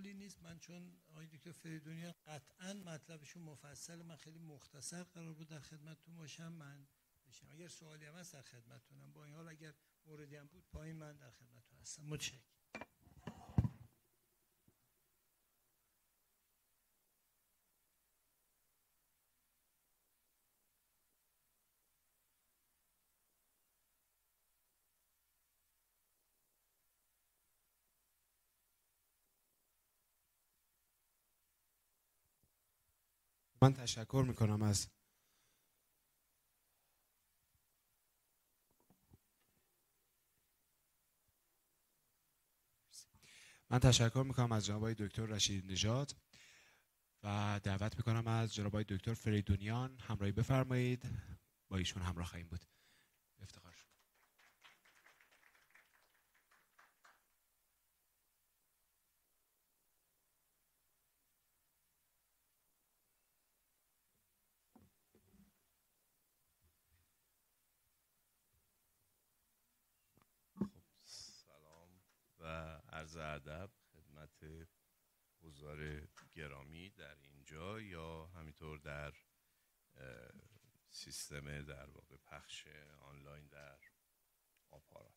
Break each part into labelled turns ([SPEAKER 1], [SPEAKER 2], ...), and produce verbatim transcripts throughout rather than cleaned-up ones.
[SPEAKER 1] سوالی نیست. من چون آقای دکتر فریدونیان قطعا مطلبشون مفصل، من خیلی مختصر قرار بود در خدمتتون باشم. من بشم اگر سوالی هم هست در خدمتتونم. با این حال اگر موردی هم بود پایین من در خدمتتون هستم. متشکرم.
[SPEAKER 2] من تشکر میکنم از من تشکر میکنم از جناب دکتر رشید نژاد و دعوت میکنم از جناب دکتر فریدونیان همراهی بفرمایید. با ایشون همراه خواهیم بود. افتخار.
[SPEAKER 3] عرض ادب خدمت حضار گرامی در اینجا یا همینطور در سیستم در واقع پخش آنلاین در آپارات.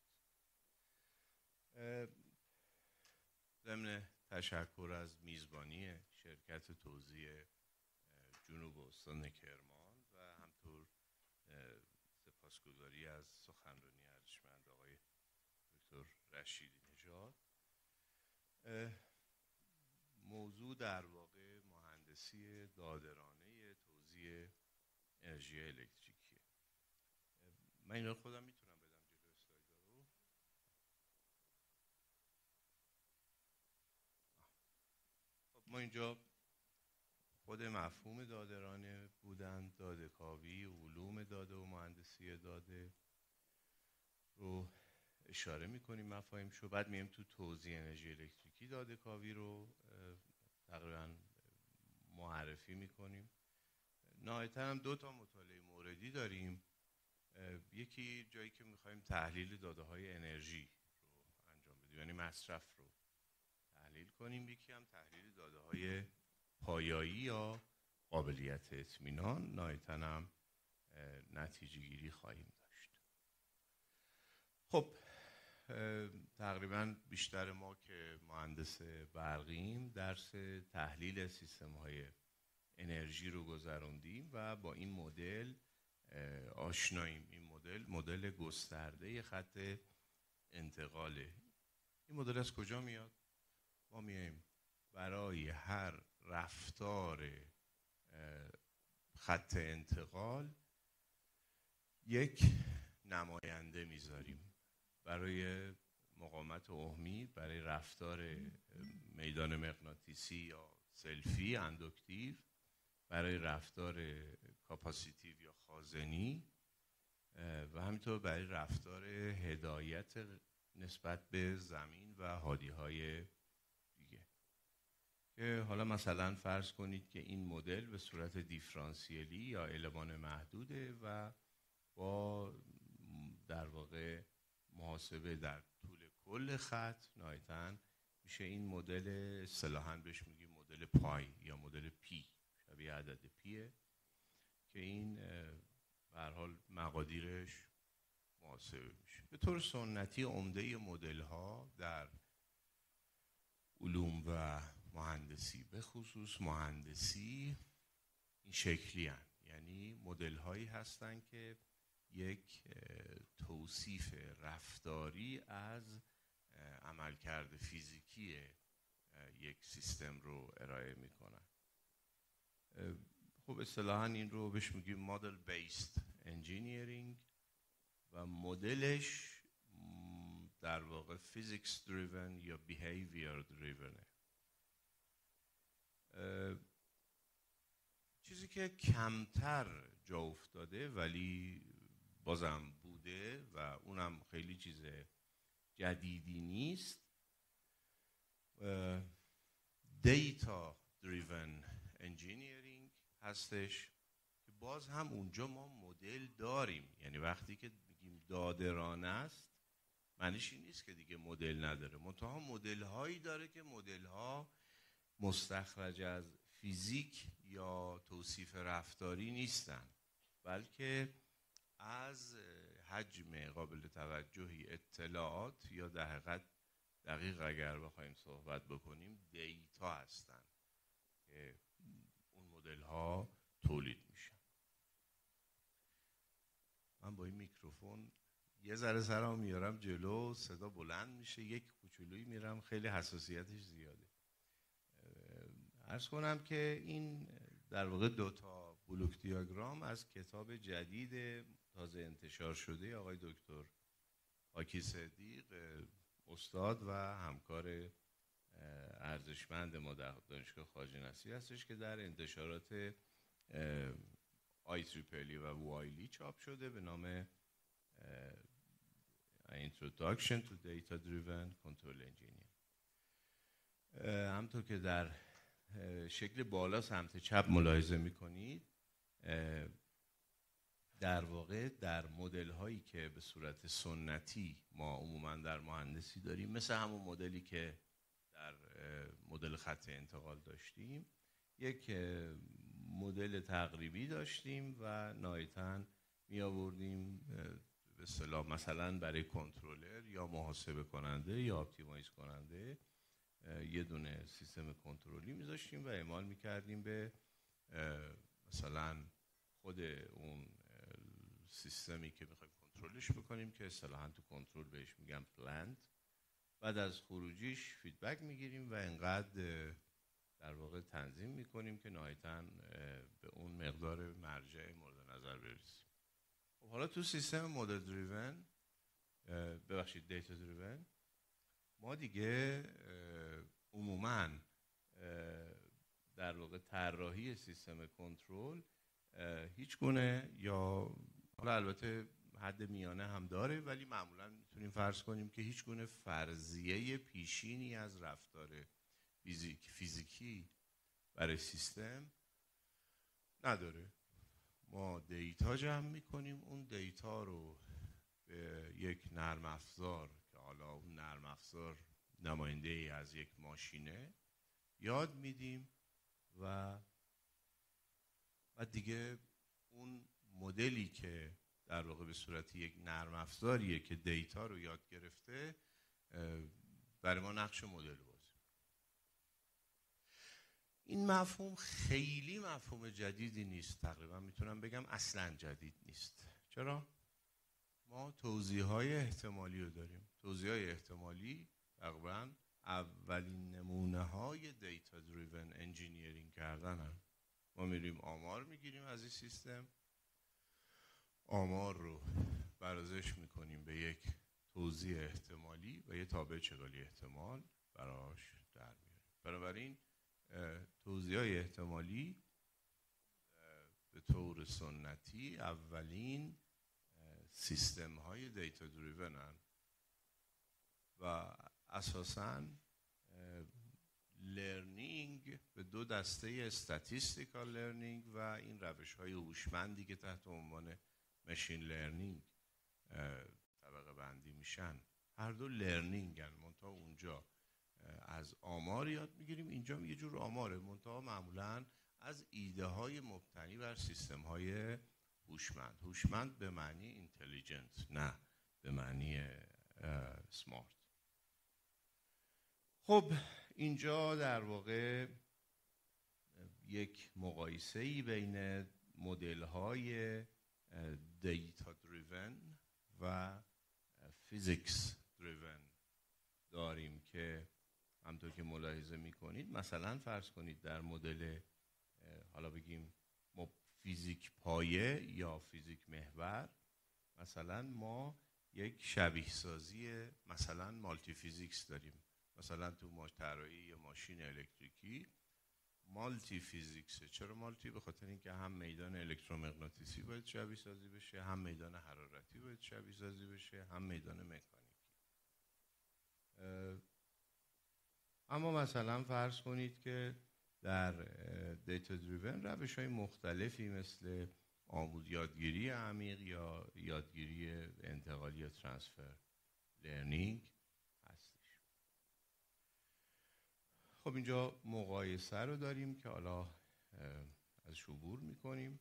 [SPEAKER 3] ضمن تشکر از میزبانی شرکت توزیع جنوب استان کرمان و همطور سپاسگزاری از سخنرانی ارجمند آقای دکتر رشیدی نژاد. موضوع در واقع مهندسی دادرانه توزیع انرژی الکتریکیه. من اینا خودم میتونم بدم جلو اسلایدها رو. خب ما اینجا خود مفهوم دادرانه بودن، داده‌کاوی، علوم داده و مهندسی داده رو اشاره میکنیم مفاهیم شو. بعد میایم تو توزیع انرژی الکتریکی داده‌کاوی رو تقریبا معرفی میکنیم. نهایتا هم دو تا مطالعه موردی داریم. یکی جایی که میخوایم تحلیل داده های انرژی رو انجام بدیم، یعنی مصرف رو تحلیل کنیم. یکی هم تحلیل داده های پایایی یا قابلیت اطمینان. نهایتا هم نتیجه گیری خواهیم داشت. خب تقریبا بیشتر ما که مهندس برقیم درس تحلیل سیستم های انرژی رو گذروندیم و با این مدل آشناییم. این مدل مدل گسترده خط انتقاله. این مدل از کجا میاد؟ ما میایم برای هر رفتار خط انتقال یک نماینده میذاریم. برای مقاومت اوهمی، برای رفتار میدان مغناطیسی یا سلفی اندوکتیو، برای رفتار کاپاسیتیو یا خازنی و همینطور برای رفتار هدایت نسبت به زمین و حادیهای دیگه. که حالا مثلا فرض کنید که این مدل به صورت دیفرانسیلی یا المان محدوده و با در واقع محاسبه در طول کل خط نهایتاً میشه این مدل اصطلاحاً بهش میگیم مدل پای یا مدل پی، شبیه عدد پیه که این به هر حال مقادیرش محاسبه میشه. به طور سنتی عمده مدل ها در علوم و مهندسی، به خصوص مهندسی، این شکلی هستند. یعنی مدل هایی هستند که یک توصیف رفتاری از عملکرد فیزیکی یک سیستم رو ارائه میکنن. خب اصطلاحاً این رو بهش میگیم مدل بیسد انجینیرینگ و مدلش در واقع فیزیکس دریون یا بیهیویر دریونه. چیزی که کمتر جا افتاده ولی بازم بوده و اونم خیلی چیز جدیدی نیست، دیتا دریون انجینیرینگ هستش که باز هم اونجا ما مدل داریم. یعنی وقتی که میگیم دادرانه است معنیش این نیست که دیگه مدل نداره، منتها مدل هایی داره که مدل ها مستخرج از فیزیک یا توصیف رفتاری نیستن، بلکه از حجم قابل توجهی اطلاعات یا در حقیقت دقیق اگر بخوایم صحبت بکنیم دیتا هستن که اون مدل ها تولید میشن. من با این میکروفون یه ذره سرم میارم جلو، صدا بلند میشه، یک کوچولویی میرم، خیلی حساسیتش زیاده. عرض کنم که این در واقع دوتا بلوک دیاگرام از کتاب جدید تازه انتشار شده آقای دکتر حاکی صدیق، استاد و همکار ارزشمند ما در دانشگاه خواجه نصیر هستش که در انتشارات آی تریپلی و وایلی چاپ شده به نام Introduction to Data Driven Control Engineering. همطور که در شکل بالا سمت چپ ملاحظه میکنید، در واقع در مدل هایی که به صورت سنتی ما عموما در مهندسی داریم، مثل همون مدلی که در مدل خط انتقال داشتیم، یک مدل تقریبی داشتیم و نهایتاً می آوردیم به اصطلاح مثلا برای کنترلر یا محاسبه کننده یا اپتیمایز کننده یه دونه سیستم کنترلی میذاشتیم و اعمال میکردیم به مثلا خود اون سیستمی که میخوایم کنترلش بکنیم که اصطلاحاً تو کنترل بهش میگم پلنت. بعد از خروجیش فیدبک میگیریم و انقدر در واقع تنظیم میکنیم که نهایتاً به اون مقدار مرجع مورد نظر برسیم. خب حالا تو سیستم مدل دریون، ببخشید دیتا دریون، ما دیگه عموماً در واقع طراحی سیستم کنترل هیچ گونه، یا حالا البته حد میانه هم داره، ولی معمولاً میتونیم فرض کنیم که هیچ گونه فرضیه پیشینی از رفتار فیزیک فیزیکی برای سیستم نداره. ما دیتا جمع میکنیم، اون دیتا رو به یک نرم افزار که حالا اون نرم افزار نماینده ای از یک ماشینه یاد میدیم و بعد دیگه اون مدلی که در واقع به صورت یک نرم افزاریه که دیتا رو یاد گرفته برای ما نقش مدل بازی. این مفهوم خیلی مفهوم جدیدی نیست، تقریبا میتونم بگم اصلا جدید نیست. چرا؟ ما توزیع‌های احتمالی رو داریم. توزیع‌های احتمالی تقریبا اولین نمونه‌های دیتا دریون انجینیرینگ کردن هم. ما میریم آمار میگیریم از این سیستم، آمار رو برازش میکنیم به یک توزیع احتمالی و یه تابع چگالی احتمال براش در میاریم. بنابراین توزیع‌های احتمالی به طور سنتی اولین سیستم های دیتا دریون هستند و اساساً لرنینگ به دو دسته استاتیستیکال لرنینگ و این روش های هوشمندی که تحت عنوان ماشین لرنینگ طبقه بندی میشن، هر دو لرنینگ هن. منتها اونجا از آمار یاد میگیریم، اینجا یه جور آماره، منتها معمولاً از ایده های مبتنی بر سیستم های هوشمند. هوشمند به معنی اینتلیجنت، نه به معنی سمارت. خب اینجا در واقع یک مقایسه‌ای بین مدل‌های دیتا دریون و فیزیکس دریون داریم که همونطور که ملاحظه می‌کنید، مثلا فرض کنید در مدل حالا بگیم فیزیک پایه یا فیزیک محور، مثلا ما یک شبیه سازی مثلا مالتی فیزیکس داریم. مثلا تو طراحی یا ماشین الکتریکی مالتی فیزیکسه. چرا مالتی؟ به خاطر اینکه هم میدان الکترومغناطیسی باید شبیه سازی بشه، هم میدان حرارتی باید شبیه سازی بشه، هم میدان مکانیکی. اما مثلا فرض کنید که در دیتا دریون روش های مختلفی مثل آموز یادگیری عمیق یا یادگیری انتقالی یا ترانسفر لرنینگ هستش. خب اینجا مقایسه رو داریم که حالا از عبور میکنیم.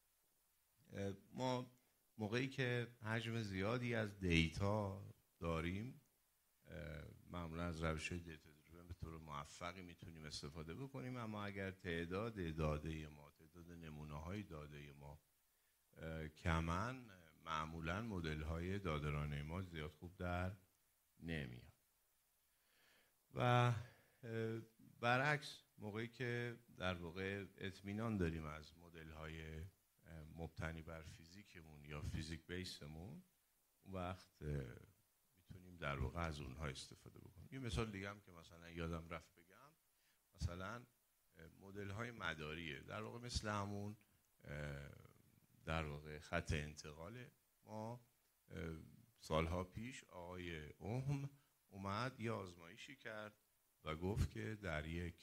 [SPEAKER 3] ما موقعی که حجم زیادی از دیتا داریم معمولا از روش دیتا دریون به طور موفقی میتونیم استفاده بکنیم، اما اگر تعداد داده ما، تعداد نمونه های داده ما کمن، معمولا مدل های داده‌رانه ما زیاد خوب در نمیاد. و برعکس موقعی که در واقع اطمینان داریم از مدل های مبتنی بر فیزیکمون یا فیزیک بیسمون، اون وقت میتونیم در واقع از اونها استفاده بکنیم. یه مثال دیگه هم که مثلا یادم رفت بگم، مثلا مدل های مداریه، در واقع مثل همون در واقع خط انتقاله. ما سالها پیش آقای اوهم اومد یه آزمایشی کرد و گفت که در یک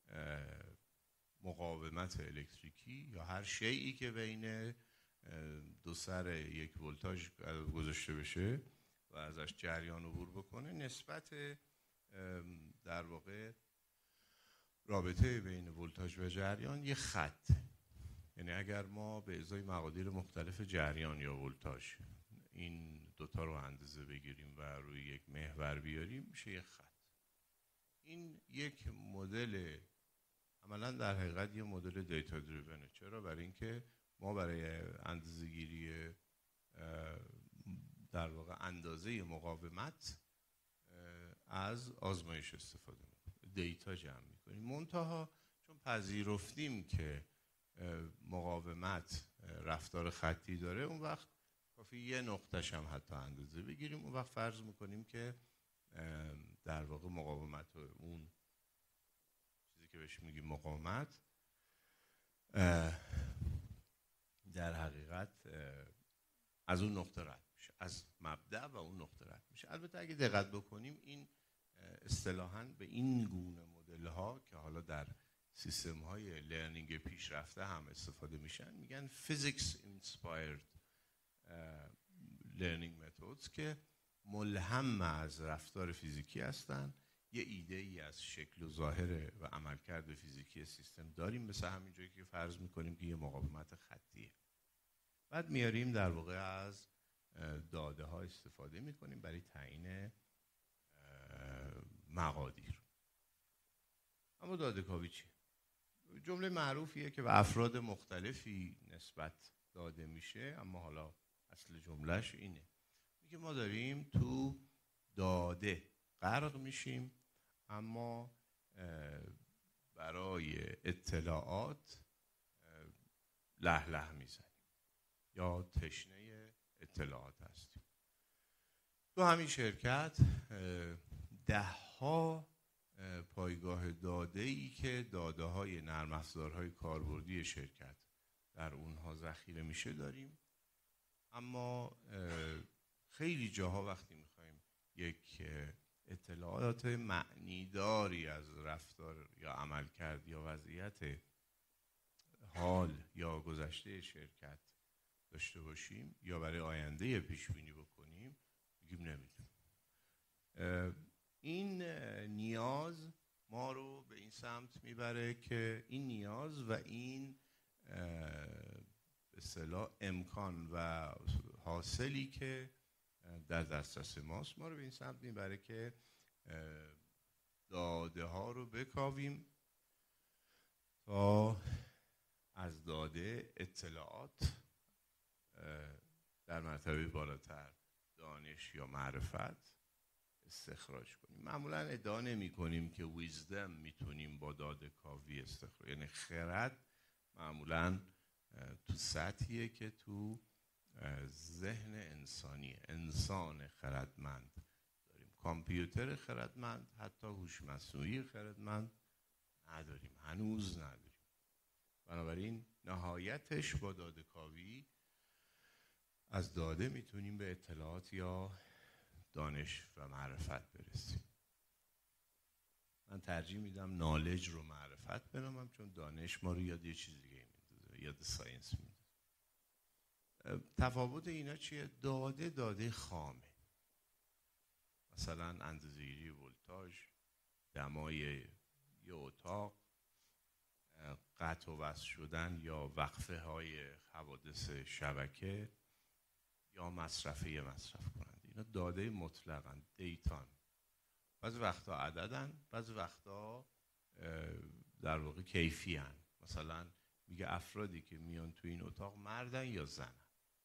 [SPEAKER 3] مقاومت الکتریکی یا هر شیئی که بین دو سر یک ولتاژ گذاشته بشه و ازش جریان عبور بکنه، نسبت در واقع رابطه بین ولتاژ و جریان یه خط، یعنی اگر ما به ازای مقادیر مختلف جریان یا ولتاژ این دوتا رو اندازه بگیریم و روی یک محور بیاریم میشه یک خط. این یک مدل، عملا در حقیقت یه مدل دیتا دریونه. چرا؟ برای اینکه ما برای اندازه‌گیری در واقع اندازه مقاومت از آزمایش استفاده میکنیم، دیتا جمع میکنیم. منتها چون پذیرفتیم که مقاومت رفتار خطی داره، اون وقت کافی یه نقطه‌ش هم حتی اندازه بگیریم، اون وقت فرض میکنیم که در واقع مقاومت اون چیزی که بهش میگیم مقاومت در حقیقت از اون نقطه رد میشه، از مبدأ و اون نقطه رد میشه. البته اگه دقت بکنیم این اصطلاحاً به این گونه مدل ها که حالا در سیستم های لرنینگ پیشرفته هم استفاده میشن، میگن physics inspired learning methods که ملهم از رفتار فیزیکی هستن. یه ایده ای از شکل و ظاهر و عملکرد فیزیکی سیستم داریم، مثل همین جایی که فرض میکنیم که یه مقاومت خطیه. بعد میاریم در واقع از داده ها استفاده میکنیم برای تعیین مقادیر. اما داده کاوی چیه؟ جمله معروفیه که به افراد مختلفی نسبت داده میشه، اما حالا اصل جملهش اینه، میگه ما داریم تو داده غرق میشیم، اما برای اطلاعات له له میزنیم یا تشنه اطلاعات هستیم. تو همین شرکت ده ها پایگاه داده‌ای که داده های نرم افزارهای کاربردی شرکت در اونها ذخیره میشه داریم، اما خیلی جاها وقتی میخوایم یک اطلاعات معنیداری از رفتار یا عملکرد یا وضعیت حال یا گذشته شرکت داشته باشیم یا برای آینده پیش بینی بکنیم، میگیم نمیدونیم. این نیاز ما رو به این سمت میبره که این نیاز و این به اصطلاح امکان و حاصلی که در دسترس ماست ما رو به این سمت میبره که داده ها رو بکاویم تا از داده اطلاعات در مرتبه بالاتر دانش یا معرفت استخراج کنیم. معمولا ادعا نمی کنیم که ویزدم میتونیم با داده کاوی استخراج، یعنی خرد معمولا تو سطحیه که تو ذهن انسانیه. انسان خردمند داریم، کامپیوتر خردمند، حتی هوش مصنوعی خردمند نداریم، هنوز نداریم. بنابراین نهایتش با داده کاوی از داده میتونیم به اطلاعات یا دانش و معرفت برسیم. من ترجیح میدم نالج رو معرفت بنامم، چون دانش ما رو یاد یه چیز دیگه میندازه، یاد ساینس میندازه. تفاوت اینا چیه؟ داده داده خامه، مثلا اندازه‌گیری ولتاژ، دمای یه اتاق قطع و وصل شدن یا وقفه های حوادث شبکه یا مصرفه مصرف کنند، اینا داده مطلقاً، دیتان. بعضی وقتا عددن، بعضی وقتا در واقع کیفی هن. مثلا میگه افرادی که میان تو این اتاق مردن یا زنن،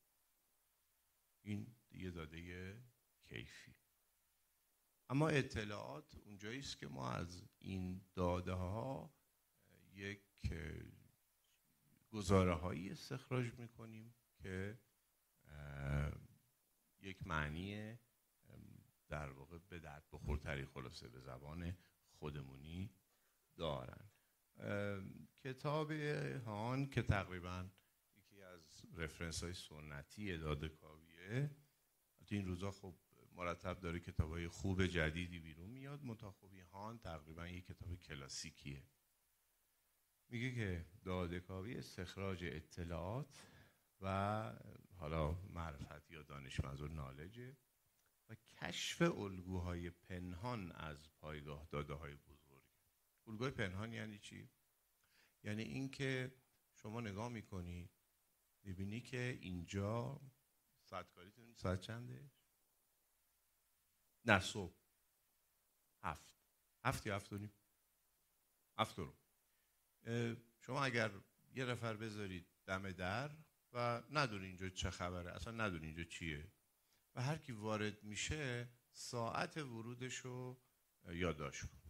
[SPEAKER 3] این دیگه داده کیفی. اما اطلاعات اونجایی است که ما از این داده ها یک گزاره هایی استخراج میکنیم که یک معنی در واقع به درد بخورتری، خلاصه به زبان خودمونی دارن. کتاب هان که تقریبا یکی از رفرنس های سنتی داده‌کاویه، تو این روزا خب مرتب داره کتاب های خوب جدیدی بیرون میاد، منتخبی هان تقریبا یک کتاب کلاسیکیه. میگه که داده‌کاوی استخراج اطلاعات و حالا معرفت یا دانش، منظور نالجه، و کشف الگوهای پنهان از پایگاه داده های بزرگ. الگوهای پنهان یعنی چی؟ یعنی این که شما نگاه میکنی میبینی که اینجا ساعت کاریتون ساعت چنده؟ نه صبح هفت هفت یا هفت و نیم هفت رو شما اگر یه نفر بذارید دم در و ندونی اینجا چه خبره، اصلا ندونی اینجا چیه، و هر کی وارد میشه ساعت ورودش رو یادداشت کن،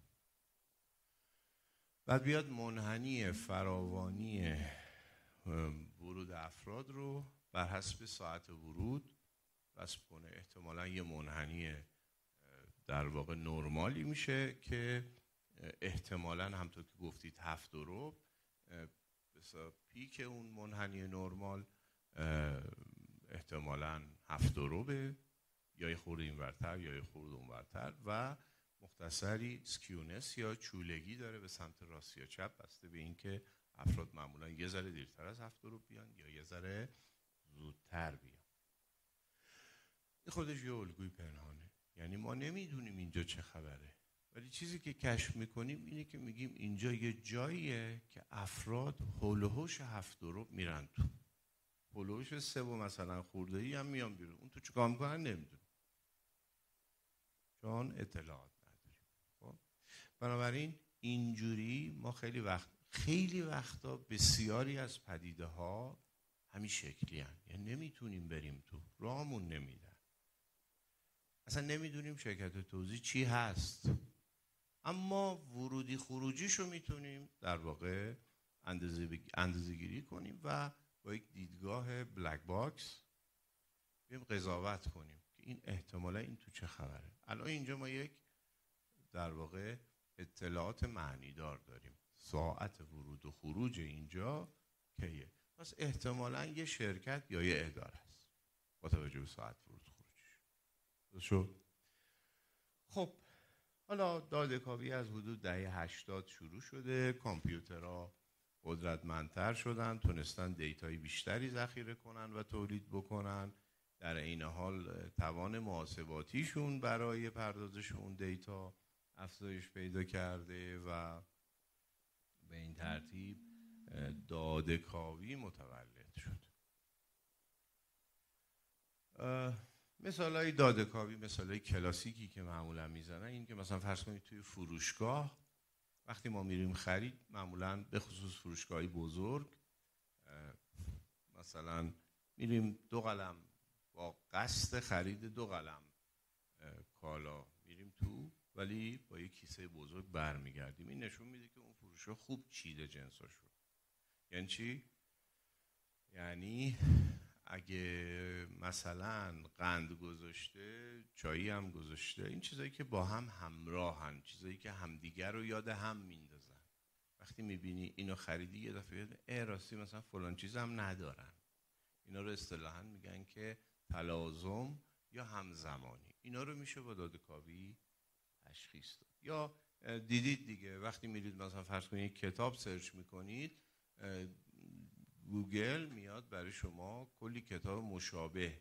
[SPEAKER 3] بعد بیاد منحنی فراوانی ورود افراد رو بر حسب ساعت ورود وصف کنه. احتمالاً یه منحنی در واقع نرمالی میشه که احتمالاً همطور که گفتید هفت و ربع پیک اون منحنی نرمال احتمالاً هفت و ربع، یا یه خورده اینورتر یا یه خورده اونورتر، و مختصری سکیونس یا چولگی داره به سمت راست یا چپ، بسته به اینکه افراد معمولاً یه ذره دیرتر از هفت و ربع بیان یا یه ذره زودتر بیان. این خودش یه الگوی پنهانه، یعنی ما نمیدونیم اینجا چه خبره، ولی چیزی که کشف میکنیم اینه که میگیم اینجا یه جاییه که افراد هول و هوش هفت و ربع میرن تو، هول و هوش سه و مثلا خورده‌ای هم میان بیرون، اون تو چیکار میکنن نمیدونیم چون اطلاعات نداریم. خب بنابراین اینجوری ما خیلی وقت خیلی وقتا بسیاری از پدیده ها همین شکلی هن. یعنی نمیتونیم بریم تو، راهمون نمیدن، اصلا نمیدونیم شرکت توزیع چی هست، اما ورودی خروجیشو میتونیم در واقع اندازه بگ... اندازه گیری کنیم و با یک دیدگاه بلک باکس بیم قضاوت کنیم که این احتمالا این تو چه خبره. الان اینجا ما یک در واقع اطلاعات معنیدار داریم، ساعت ورود و خروج اینجا کیه، پس احتمالا یه شرکت یا یه اداره است با توجه به ساعت ورود و خروجش. شد. خب حالا داده‌کاوی از حدود دهه هشتاد شروع شده، کامپیوترها قدرتمندتر شدن، تونستن دیتای بیشتری ذخیره کنن و تولید بکنن، در این حال توان محاسباتیشون برای پردازش اون دیتا افزایش پیدا کرده و به این ترتیب داده‌کاوی متولد شد. مثالای داده‌کاوی، مثالای کلاسیکی که معمولا میزنن این که مثلا فرض کنید توی فروشگاه وقتی ما میریم خرید، معمولا به خصوص فروشگاهی بزرگ مثلا میریم دو قلم با قصد خرید دو قلم کالا میریم تو، ولی با یک کیسه بزرگ برمیگردیم. این نشون میده که اون فروشگاه خوب چیده جنساشو. یعنی چی؟ یعنی اگه مثلا قند گذاشته، چایی هم گذاشته، این چیزایی که با هم همراهن، چیزایی که همدیگر رو یاد هم میندازن. وقتی میبینی اینو خریدی یه دفعه یاد اه راستی مثلا فلان چیز هم ندارن. اینا رو اصطلاحاً میگن که تلازم یا همزمانی. اینا رو میشه با داده‌کاوی تشخیص داد. یا دیدید دیگه وقتی میرید مثلا فرض کنید کتاب سرچ میکنید، گوگل میاد برای شما کلی کتاب مشابه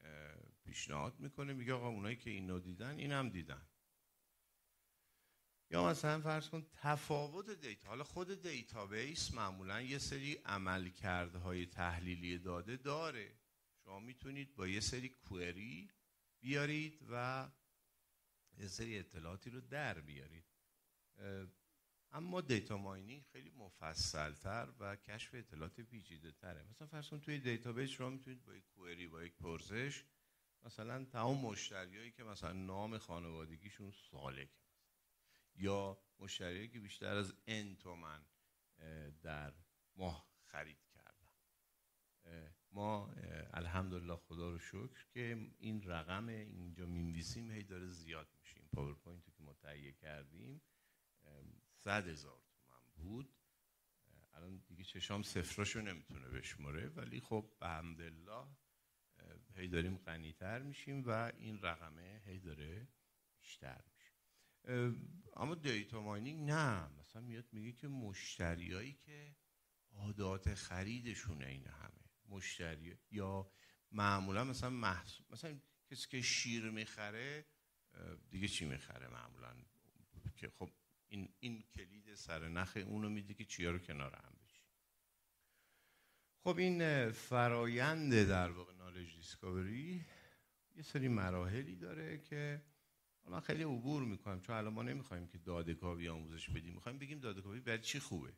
[SPEAKER 3] پیشنهاد میکنه، میگه آقا اونایی که اینو دیدن این هم دیدن. یا مثلا فرض کن تفاوت دیتا. حالا خود دیتابیس معمولا یه سری عملکردهای تحلیلی داده داره، شما میتونید با یه سری کوئری بیارید و یه سری اطلاعاتی رو در بیارید. اما دیتا ماینینگ خیلی مفصل‌تر و کشف اطلاعات پیچیده‌تره. مثلا فرض کن توی دیتابیس شما میتونید با یک کوئری، با یک پرسش، مثلا تمام مشتریایی که مثلا نام خانوادگیشون سالکه یا مشتریایی که بیشتر از ان تومن در ماه خرید کردن، ما الحمدلله خدا رو شکر که این رقم اینجا می‌نویسیم هی داره زیاد میشه. این پاورپوینتی که ما تهیه کردیم صد هزار تومن بود، الان دیگه چشام صفراشو نمیتونه بشماره، ولی خب به حمدالله هی داریم غنی‌تر میشیم و این رقمه هی داره بیشتر میشه. اما دیتا ماینینگ نه، مثلا میاد میگه که مشتریایی که عادات خریدشون این همه مشتری، یا معمولا مثلا محصول، مثلا کسی که شیر میخره دیگه چی میخره معمولا، که خب این این کلید سر نخ اونو میده که چیا رو کنار هم بچی. خب این فرایند در واقع نالج دیسکاوری یه سری مراحلی داره که من خیلی عبور میکنم، چون الان ما نمیخوایم که داده کاوی آموزش بدیم، میخوایم بگیم داده کاوی برای چی خوبه.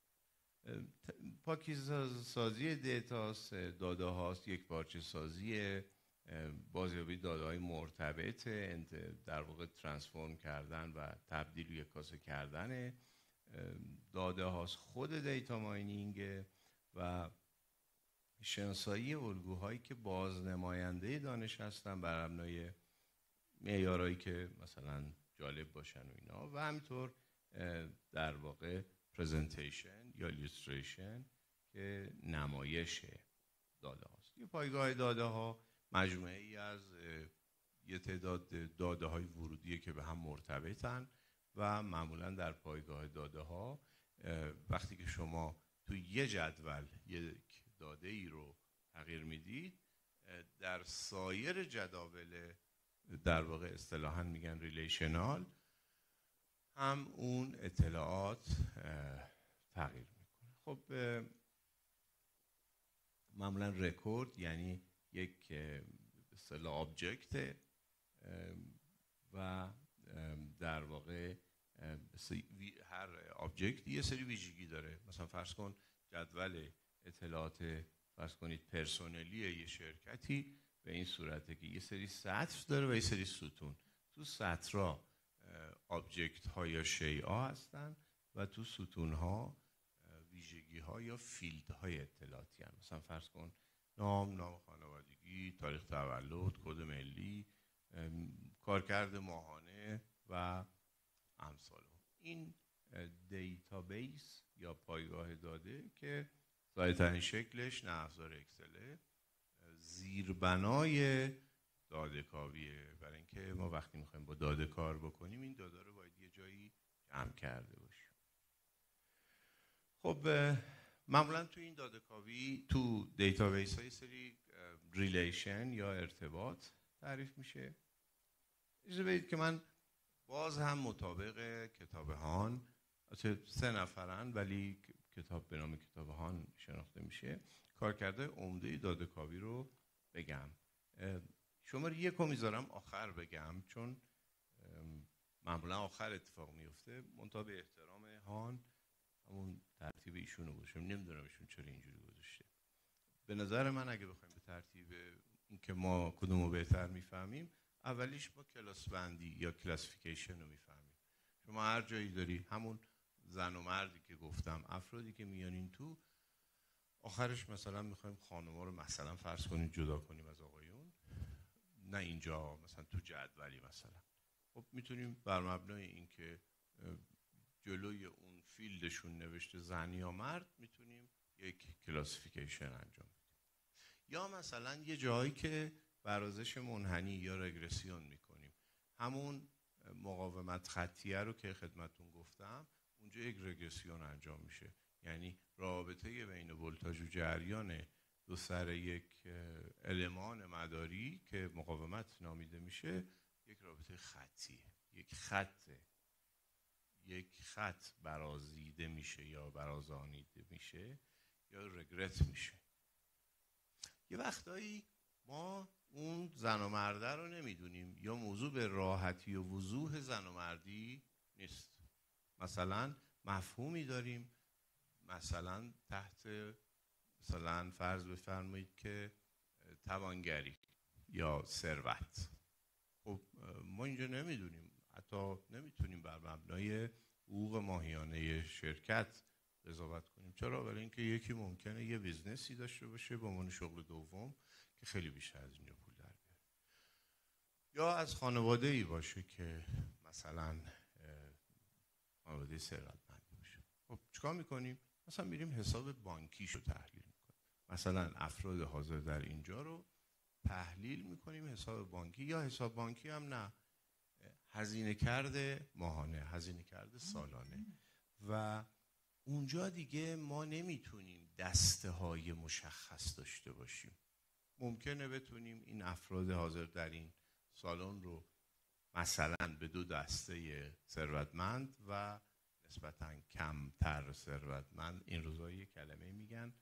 [SPEAKER 3] پاکیزه سازی دیتاست، داده هاست، یک پارچه سازی، بازیابی داده های مرتبط، در واقع ترانسفورم کردن و تبدیل و یکاسه کردن داده هاست، خود دیتا ماینینگ و شناسایی الگوهایی که بازنماینده دانش هستن بر مبنای معیارهایی که مثلا جالب باشن و اینا، و همینطور در واقع پرزنتیشن یا ایلوستریشن که نمایش داده هاست. یه پایگاه داده ها مجموعه ای از یه تعداد داده های ورودیه که به هم مرتبطن و معمولا در پایگاه داده ها وقتی که شما تو یه جدول یک داده ای رو تغییر میدید، در سایر جداول در واقع اصطلاحاً میگن ریلیشنال هم اون اطلاعات تغییر میکنه. خب معمولا رکورد یعنی یک اصطلاح آبجکت و در واقع هر آبجکت یه سری ویژگی داره. مثلا فرض کن جدول اطلاعات فرض کنید پرسنلی یه شرکتی به این صورته که یه سری سطر داره و یه سری ستون. تو سطرها آبجکت ها یا شیء ها هستن و تو ستون ها ویژگی ها یا فیلد های اطلاعاتی هستن. مثلا فرض کن نام، نام خانوادگی، تاریخ تولد، کد ملی، کارکرد ماهانه و امثال. این دیتابیس یا پایگاه داده که ظاهرترین شکلش نه افزار اکسله، زیربنای داده کاویه، برای اینکه ما وقتی میخوایم با داده کار بکنیم این داده رو باید یه جایی جمع کرده باشیم. خب معمولا تو این داده کاوی تو دیتابیس های سری ریلیشن یا ارتباط تعریف میشه. اجازه بدید که من باز هم مطابق کتاب هان، سه نفرن ولی کتاب به نام کتاب هان شناخته میشه، کارکرده عمده داده کاوی رو بگم. شماره یک رو میذارم آخر بگم چون معمولا آخر اتفاق میفته، منتها به احترام هان همون ترتیب ایشونو گذاشتم، نمیدونم ایشون چرا اینجوری گذاشته. به نظر من اگه بخوایم به ترتیب اینکه ما کدومو بهتر میفهمیم، اولیش با کلاس بندی یا کلاسیفیکیشن رو میفهمیم. شما هر جایی داری همون زن و مردی که گفتم، افرادی که میانین تو، آخرش مثلا میخوایم خانوما رو مثلا فرض کنیم جدا کنیم از آقایون، نه اینجا مثلا تو جدولی مثلا، خب میتونیم بر مبنای اینکه جلوی اون فیلدشون نوشته زن یا مرد میتونیم یک کلاسیفیکیشن انجام بدیم. یا مثلا یه جایی که برازش منحنی یا رگرسیون میکنیم، همون مقاومت خطیه رو که خدمتون گفتم، اونجا یک رگرسیون انجام میشه، یعنی رابطه بین ولتاژ و جریان دو سر یک المان مداری که مقاومت نامیده میشه یک رابطه خطیه، یک خطه. یک خط برازیده میشه یا برازانیده میشه یا رگرت میشه. یه وقتایی ما اون زن و مرده رو نمیدونیم یا موضوع به راحتی و وضوح زن و مردی نیست. مثلا مفهومی داریم، مثلا تحت مثلا فرض بفرمایید که توانگری یا ثروت. خب ما اینجا نمیدونیم، حتی نمیتونیم بر مبنای حقوق ماهیانه شرکت قضاوت کنیم. چرا؟ برای اینکه یکی ممکنه یه بیزنسی داشته باشه به عنوان شغل دوم که خیلی بیشتر از اینجا پول در بیاره، یا از خانواده ای باشه که مثلا خانواده ثروتمندی باشه. خب چیکار میکنیم؟ مثلا میریم حساب بانکیشو تحلیل میکنیم. مثلا افراد حاضر در اینجا رو تحلیل میکنیم، حساب بانکی یا حساب بانکی هم نه، هزینه کرده ماهانه، هزینه کرده سالانه. و اونجا دیگه ما نمیتونیم دسته های مشخص داشته باشیم. ممکنه بتونیم این افراد حاضر در این سالن رو مثلا به دو دسته ثروتمند و نسبتاً کمتر ثروتمند، این روزا یه کلمه میگن،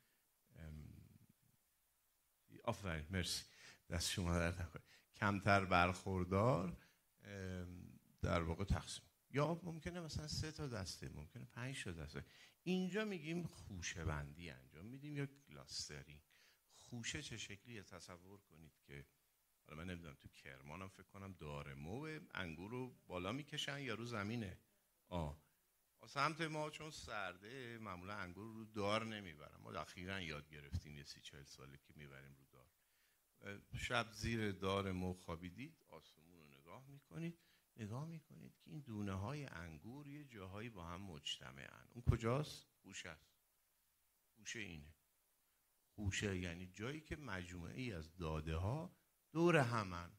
[SPEAKER 3] آفرین مرسی دست شما درد نکنه، کمتر برخوردار در واقع تقسیم، یا ممکنه مثلا سه تا دسته، ممکنه پنج تا دسته. اینجا میگیم خوشه بندی انجام میدیم یا کلاسترینگ. خوشه چه شکلیه؟ تصور کنید که حالا من نمیدونم تو کرمانم فکر کنم دارمو انگور رو بالا میکشن یا رو زمینه. آه سمت ما چون سرده معمولا انگور رو دار نمیبرن. ما اخیراً یاد گرفتیم یه سی چهل ساله که میبریم رو دار. شب زیر دار مو خوابیدید، آسمون رو نگاه میکنید، نگاه میکنید که این دونه های انگور یه جاهایی با هم مجتمعن. اون کجاست؟ خوشه است. خوشه اینه. خوشه یعنی جایی که مجموعه ای از داده ها دور همن.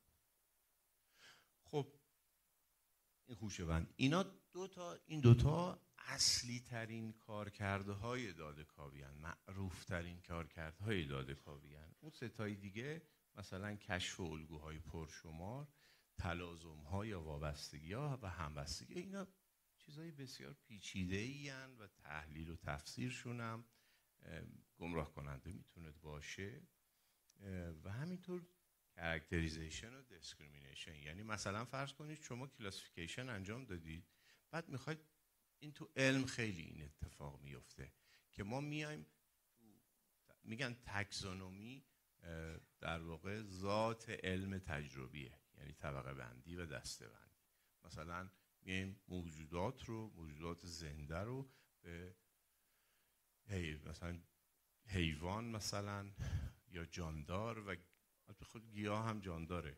[SPEAKER 3] خب این خوشه بند، اینا دو تا، این دوتا اصلی ترین کارکرده های داده کاوی هن، معروف ترین کارکرده های داده کاوی هن. اون ستای دیگه مثلا کشف الگوهای پرشمار، تلازم ها یا وابستگی ها و همبستگی، اینا چیزهای بسیار پیچیده ای هن و تحلیل و تفسیرشون هم گمراه کننده میتونه باشه. و همینطور کاراکتریزیشن و دیسکریمینیشن، یعنی مثلا فرض کنید شما کلاسیفیکیشن انجام دادید، بعد میخواید، این تو علم خیلی این اتفاق میفته که ما میایم میگن تاکسونومی در واقع ذات علم تجربیه، یعنی طبقه بندی و دسته بندی. مثلا میایم موجودات رو، موجودات زنده رو به مثلا حیوان مثلا یا جاندار، و خود گیاه هم جانداره،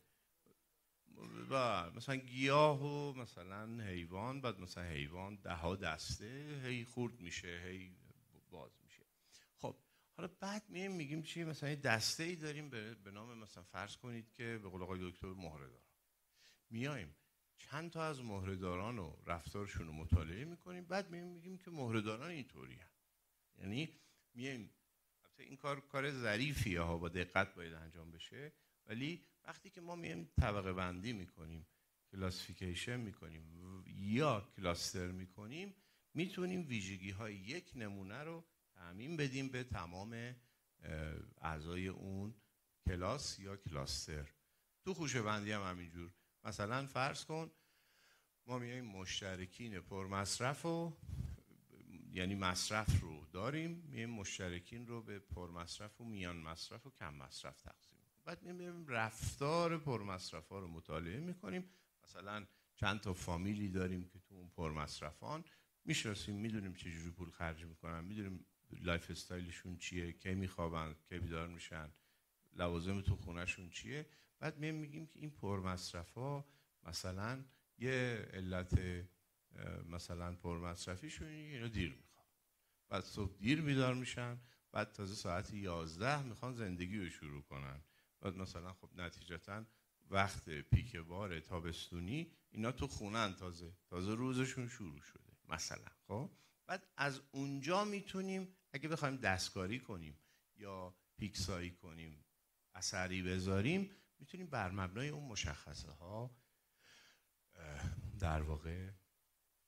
[SPEAKER 3] و مثلا گیاه و مثلا حیوان، بعد مثلا حیوان ده ها دسته هی خورد میشه، هی باز میشه. خب حالا بعد میگیم میگیم چی؟ مثلا یه دسته ای داریم به نام مثلا فرض کنید که به قول آقای دکتر مهره‌دار. میایم چند تا از مهره‌داران و رفتارشون رو مطالعه میکنیم، بعد میگیم میگیم که مهره‌داران اینطوری هستن. یعنی میایم، این کار کار ظریفیه ها، با دقت باید انجام بشه، ولی وقتی که ما میایم طبقه بندی میکنیم، کلاسیفیکیشن میکنیم یا کلاستر میکنیم، میتونیم ویژگی های یک نمونه رو تعمیم بدیم به تمام اعضای اون کلاس یا کلاستر. تو خوشه بندی هم همینجور. مثلا فرض کن ما میایم مشترکین پرمصرف و یعنی مصرف رو داریم، میایم مشترکین رو به پرمصرف و میان مصرف و کم مصرف تقسیم می‌کنیم. بعد میایم رفتار پرمصرفا رو مطالعه میکنیم. مثلا چند تا فامیلی داریم که تو اون پرمصرفان میشناسیم، میدونیم چه جوری پول خرج میکنن، میدونیم لایف استایلشون چیه، کی میخوابن، کی بیدار میشن، لوازم تو خونهشون چیه. بعد میایم میگیم که این پرمصرفا مثلا یه علت مثلا پرمصرفیشون اینو دیر میخوان، بعد صبح دیر بیدار میشن، بعد تازه ساعت یازده میخوان زندگی رو شروع کنن، بعد مثلا خب نتیجتا وقت پیک بار تابستونی اینا تو خونن، تازه تازه روزشون شروع شده مثلا. خب بعد از اونجا میتونیم اگه بخوایم دستکاری کنیم یا پیکسایی کنیم، اثری بذاریم، میتونیم بر مبنای اون مشخصه ها در واقع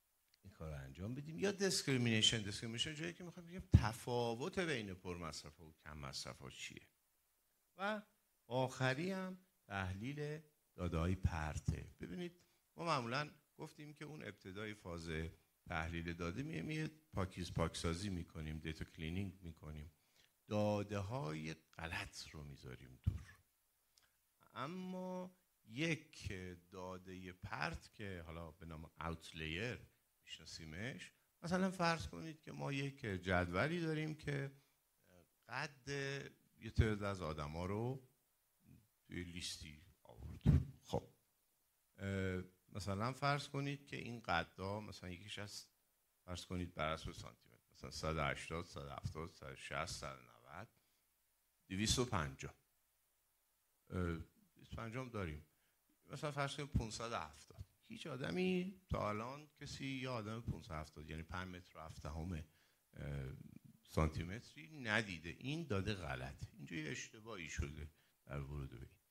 [SPEAKER 3] این کار رو انجام بدیم. یا دیسکریمینیشن. دیسکریمینیشن جایی که میخوایم بگیم تفاوت بین پرمصرف و کم مصرف ها چیه. و آخری هم تحلیل داده‌های پرته. ببینید ما معمولا گفتیم که اون ابتدای فاز تحلیل داده میاد پاکیز پاکسازی میکنیم، دیتا کلینینگ میکنیم، داده های غلط رو میذاریم دور. اما یک داده پرت که حالا به نام اوتلیر میشناسیمش، مثلا فرض کنید که ما یک جدولی داریم که قد یه تعداد از آدم ها رو توی لیستی آورد. خب مثلا فرض کنید که این قدها مثلا یکیش از فرض کنید بر اساس سانتی متر، مثلا صد و هشتاد، صد و هفتاد، صد و شصت، صد و نود، دویست و پنجاه. دویست و پنجاه هم داریم. مثلا فرض کنید پانصد و هفتاد. هیچ آدمی تا الان کسی یا آدم پانصد و هفتاد یعنی پنج متر و هفت دهم سانتی متری ندیده. این داده غلطه. اینجا یه اشتباهی شده در ورود به این.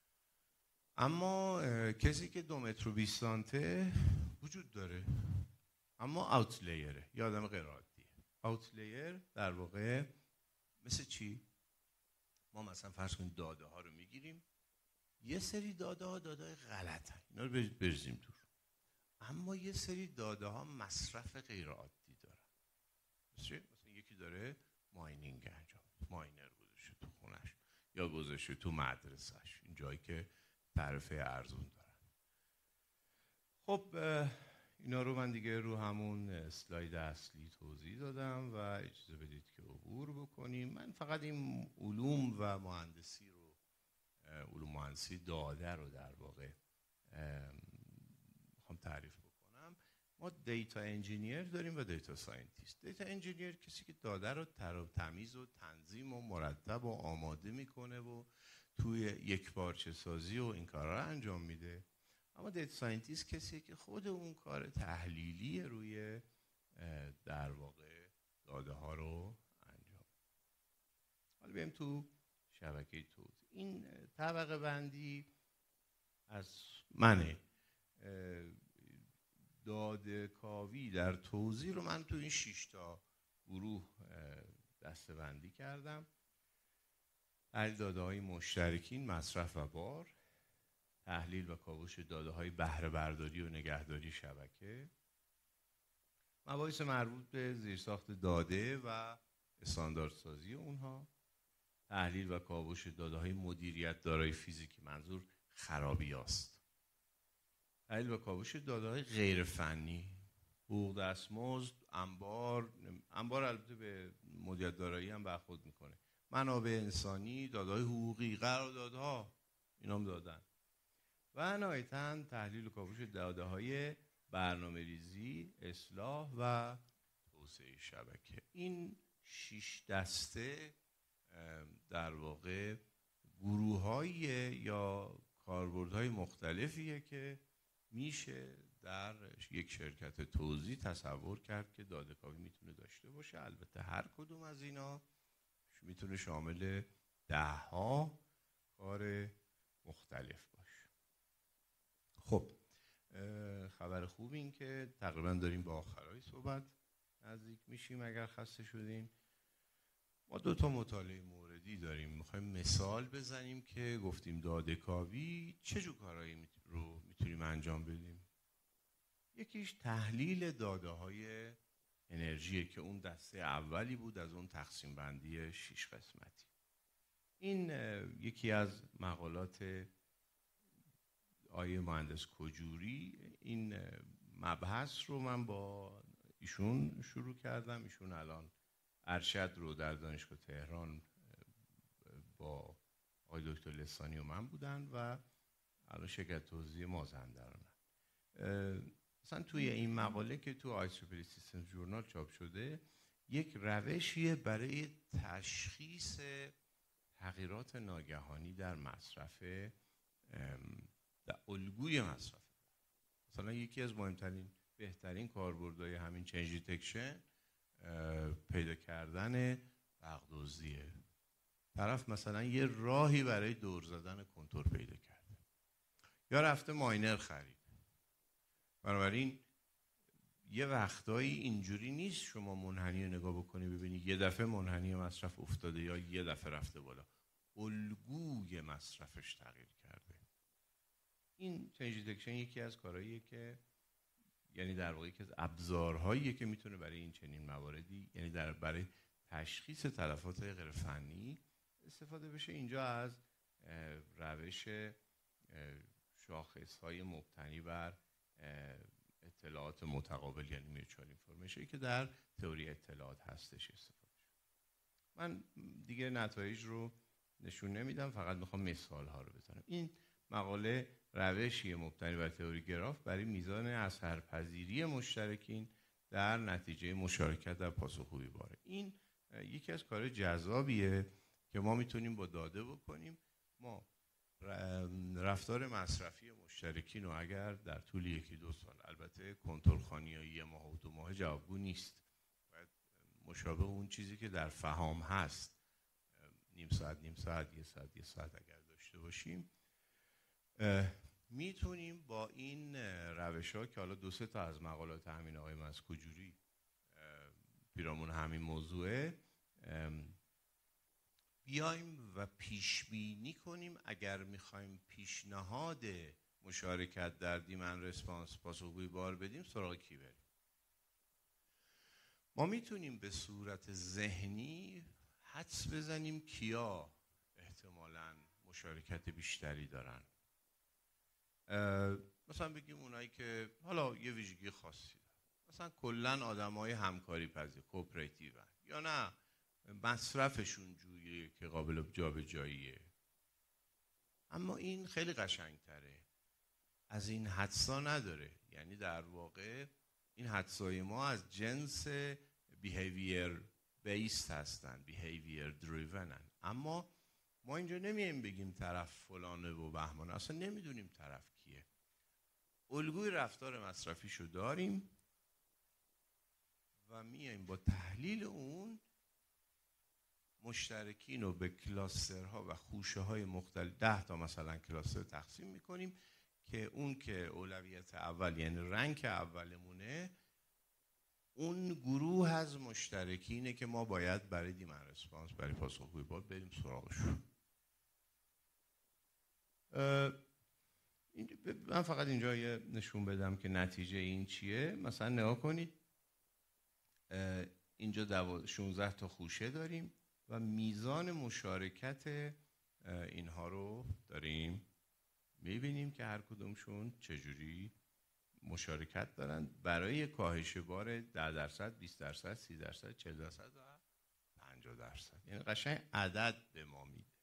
[SPEAKER 3] اما کسی که دو متر و بیست سانته وجود داره اما اوتلیره، یا آدم غیر عادیه. اوتلیر در واقع مثل چی؟ ما مثلا فرض کنید داده ها رو میگیریم، یه سری داده ها داده های غلط هست، اینا رو بریزیم دور. اما یه سری داده ها مصرف غیر عادی دارن. مثلا یکی داره ماینینگ انجام، ماینر گذاشته تو خونش یا گذاشته تو مدرسهش، این جایی که تعرفه ارزون دارن. خب اینا رو من دیگه رو همون اسلاید اصلی توضیح دادم و اجازه بدید که عبور بکنیم. من فقط این علوم و مهندسی رو، علوم مهندسی داده رو در واقع میخوام تعریف بکنم. ما دیتا انجینیر داریم و دیتا ساینتیست. دیتا انجینیر کسی که داده رو تمیز و تنظیم و مرتب و آماده میکنه و توی یک پارچه سازی و این کارا رو انجام میده. اما دیتا ساینتیست کسیه که خود اون کار تحلیلی روی در واقع داده ها رو انجام. حالا بریم تو شبکه توزیع. این طبقه بندی از منه. داده کاوی در توزیع رو من تو این شش تا گروه دسته بندی کردم. تحلیل داده های مشترکین، مصرف و بار، تحلیل و کاوش داده های بهره برداری و نگهداری شبکه، مباحث مربوط به زیرساخت داده و استانداردسازی اونها، تحلیل و کاوش داده های مدیریت دارایی فیزیکی، منظور خرابی هاست، تحلیل و کاوش داده های غیر فنی، حقوق دستمزد، انبار، انبار البته به مدیریت دارایی هم برخورد میکنه، منابع انسانی، داده های حقوقی، قراردادها، اینا هم دادن. و نهایتاً تحلیل و کاوش داده های برنامه ریزی، اصلاح و توسعه شبکه. این شش دسته در واقع گروه های یا کاربردهای مختلفیه که میشه در یک شرکت توزیع تصور کرد که داده کاوی میتونه داشته باشه. البته هر کدوم از اینا میتونه شامل ده ها کار مختلف باشه. خب خبر خوب این که تقریبا داریم با آخرای صحبت نزدیک میشیم. اگر خسته شدین ما دو تا مطالعه موردی داریم، میخوایم مثال بزنیم که گفتیم داده کاوی چه جور کارهایی رو میتونیم انجام بدیم. یکیش تحلیل داده های انرژیه که اون دسته اولی بود از اون تقسیم بندی شش قسمتی. این یکی از مقالات آیه مهندس کجوری، این مبحث رو من با ایشون شروع کردم. ایشون الان ارشد رو در دانشگاه تهران با آقای دکتر لسانی و من بودن و الان شرکت توزیع مازندرانن. مثلا توی این مقاله که تو آی تریپل سیستم جورنال چاپ شده، یک روشیه برای تشخیص تغییرات ناگهانی در مصرف، در الگوی مصرف. مثلا یکی از مهمترین بهترین کاربردهای همین چنج دیتکشن پیدا کردن بغدادیه. طرف مثلا یه راهی برای دور زدن کنتور پیدا کرده یا رفته ماینر خرید. بنابراین یه وقتایی اینجوری نیست شما منحنی رو نگاه بکنی ببینی یه دفعه منحنی مصرف افتاده یا یه دفعه رفته بالا، الگوی مصرفش تغییر کرده. این چنج دیتکشن یکی از کارهاییه که یعنی در واقع یکی از ابزارهاییه که میتونه برای این چنین مواردی، یعنی در برای تشخیص تلفات غیر فنی استفاده بشه. اینجا از روش شاخص‌های مبتنی بر اطلاعات متقابل یعنی میوچوال اینفورمیشن که در تئوری اطلاعات هستش استفاده شد. من دیگه نتایج رو نشون نمیدم، فقط میخوام مثال ها رو بزنم. این مقاله روشی مبتنی بر تئوری گراف برای میزان اثرپذیری مشترکین در نتیجه مشارکت در پاسخگویی باره. این یکی از کار جذابیه که ما میتونیم با داده بکنیم. ما رفتار مصرفی مشترکین رو اگر در طول یکی دو سال، البته کنترل خوانیایی یه ماه و دو ماه جوابگو نیست، باید مشابه اون چیزی که در فهام هست نیم ساعت نیم ساعت یه ساعت یه ساعت اگر داشته باشیم، میتونیم با این روش ها که حالا دو سه تا از مقالات همین آقای مسکوجوری پیرامون همین موضوعه بیایم و پیش بینی کنیم اگر میخوایم پیشنهاد مشارکت در دیمند رسپانس پاسخگویی بار بدیم سراغ کی بریم. ما میتونیم به صورت ذهنی حدس بزنیم کیا احتمالاً مشارکت بیشتری دارن. مثلا بگیم اونایی که حالا یه ویژگی خاصی دارن، مثلا کلن آدمای همکاری پذیر کوپراتیو هن، یا نه مصرفشون جوریه که قابل جابجاییه. اما این خیلی قشنگتره، از این حدسا نداره. یعنی در واقع این حدسای ما از جنس behavior based هستن، behavior driven هن. اما ما اینجا نمیایم بگیم طرف فلانه و بهمانه، اصلا نمیدونیم طرف کیه. الگوی رفتار مصرفیشو داریم و میایم با تحلیل اون مشترکین رو به کلاسترها و خوشه های مختلف، ده تا مثلا کلاستر تقسیم میکنیم که اون که اولویت اول یعنی رنک اولمونه، اون گروه از مشترکینه که ما باید برای دیمند رسپانس، برای پاسخگویی بار بریم سراغشون. من فقط اینجا یه نشون بدم که نتیجه این چیه. مثلا نگاه کنید اینجا شانزده تا خوشه داریم و میزان مشارکت اینها رو داریم میبینیم که هر کدومشون چجوری مشارکت دارن برای کاهش بار ده درصد، بیست درصد، سی درصد، چهل درصد و پنجاه درصد. یعنی قشنگ عدد به ما میده.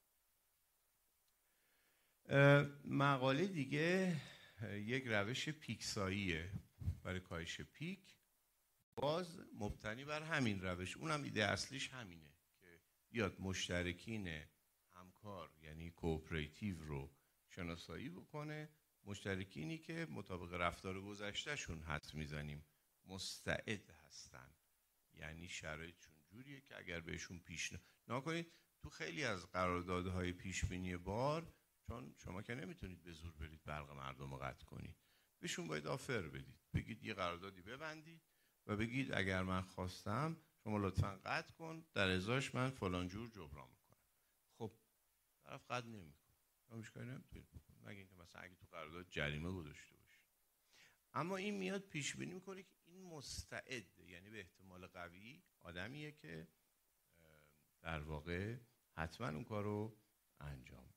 [SPEAKER 3] مقاله دیگه یک روش پیکساییه برای کاهش پیک، باز مبتنی بر همین روش. اونم ایده اصلیش همینه که بیاد مشترکین همکار یعنی کوپراتیو رو شناسایی بکنه، مشترکینی که مطابق رفتار گذشتهشون حدس میزنیم مستعد هستن، یعنی شرایطشون جوریه که اگر بهشون پیش نکنید. تو خیلی از قراردادهای پیشبینی بار، چون شما که نمیتونید به زور برید برق مردم رو قطع کنید، بهشون باید آفر بدید، بگید یه قراردادی ببندید و بگید اگر من خواستم شما لطفاً قطع کن، در ازاش من فلان جور جبران میکنم. خب طرف قطع نمیکنه، همش کاری نمیتونید بکنید مگه اینکه مثلا اگه تو قرارداد جریمه گذاشته باشید. اما این میاد پیش بینی میکنه که این مستعد، یعنی به احتمال قوی آدمیه که در واقع حتما اون کارو انجام.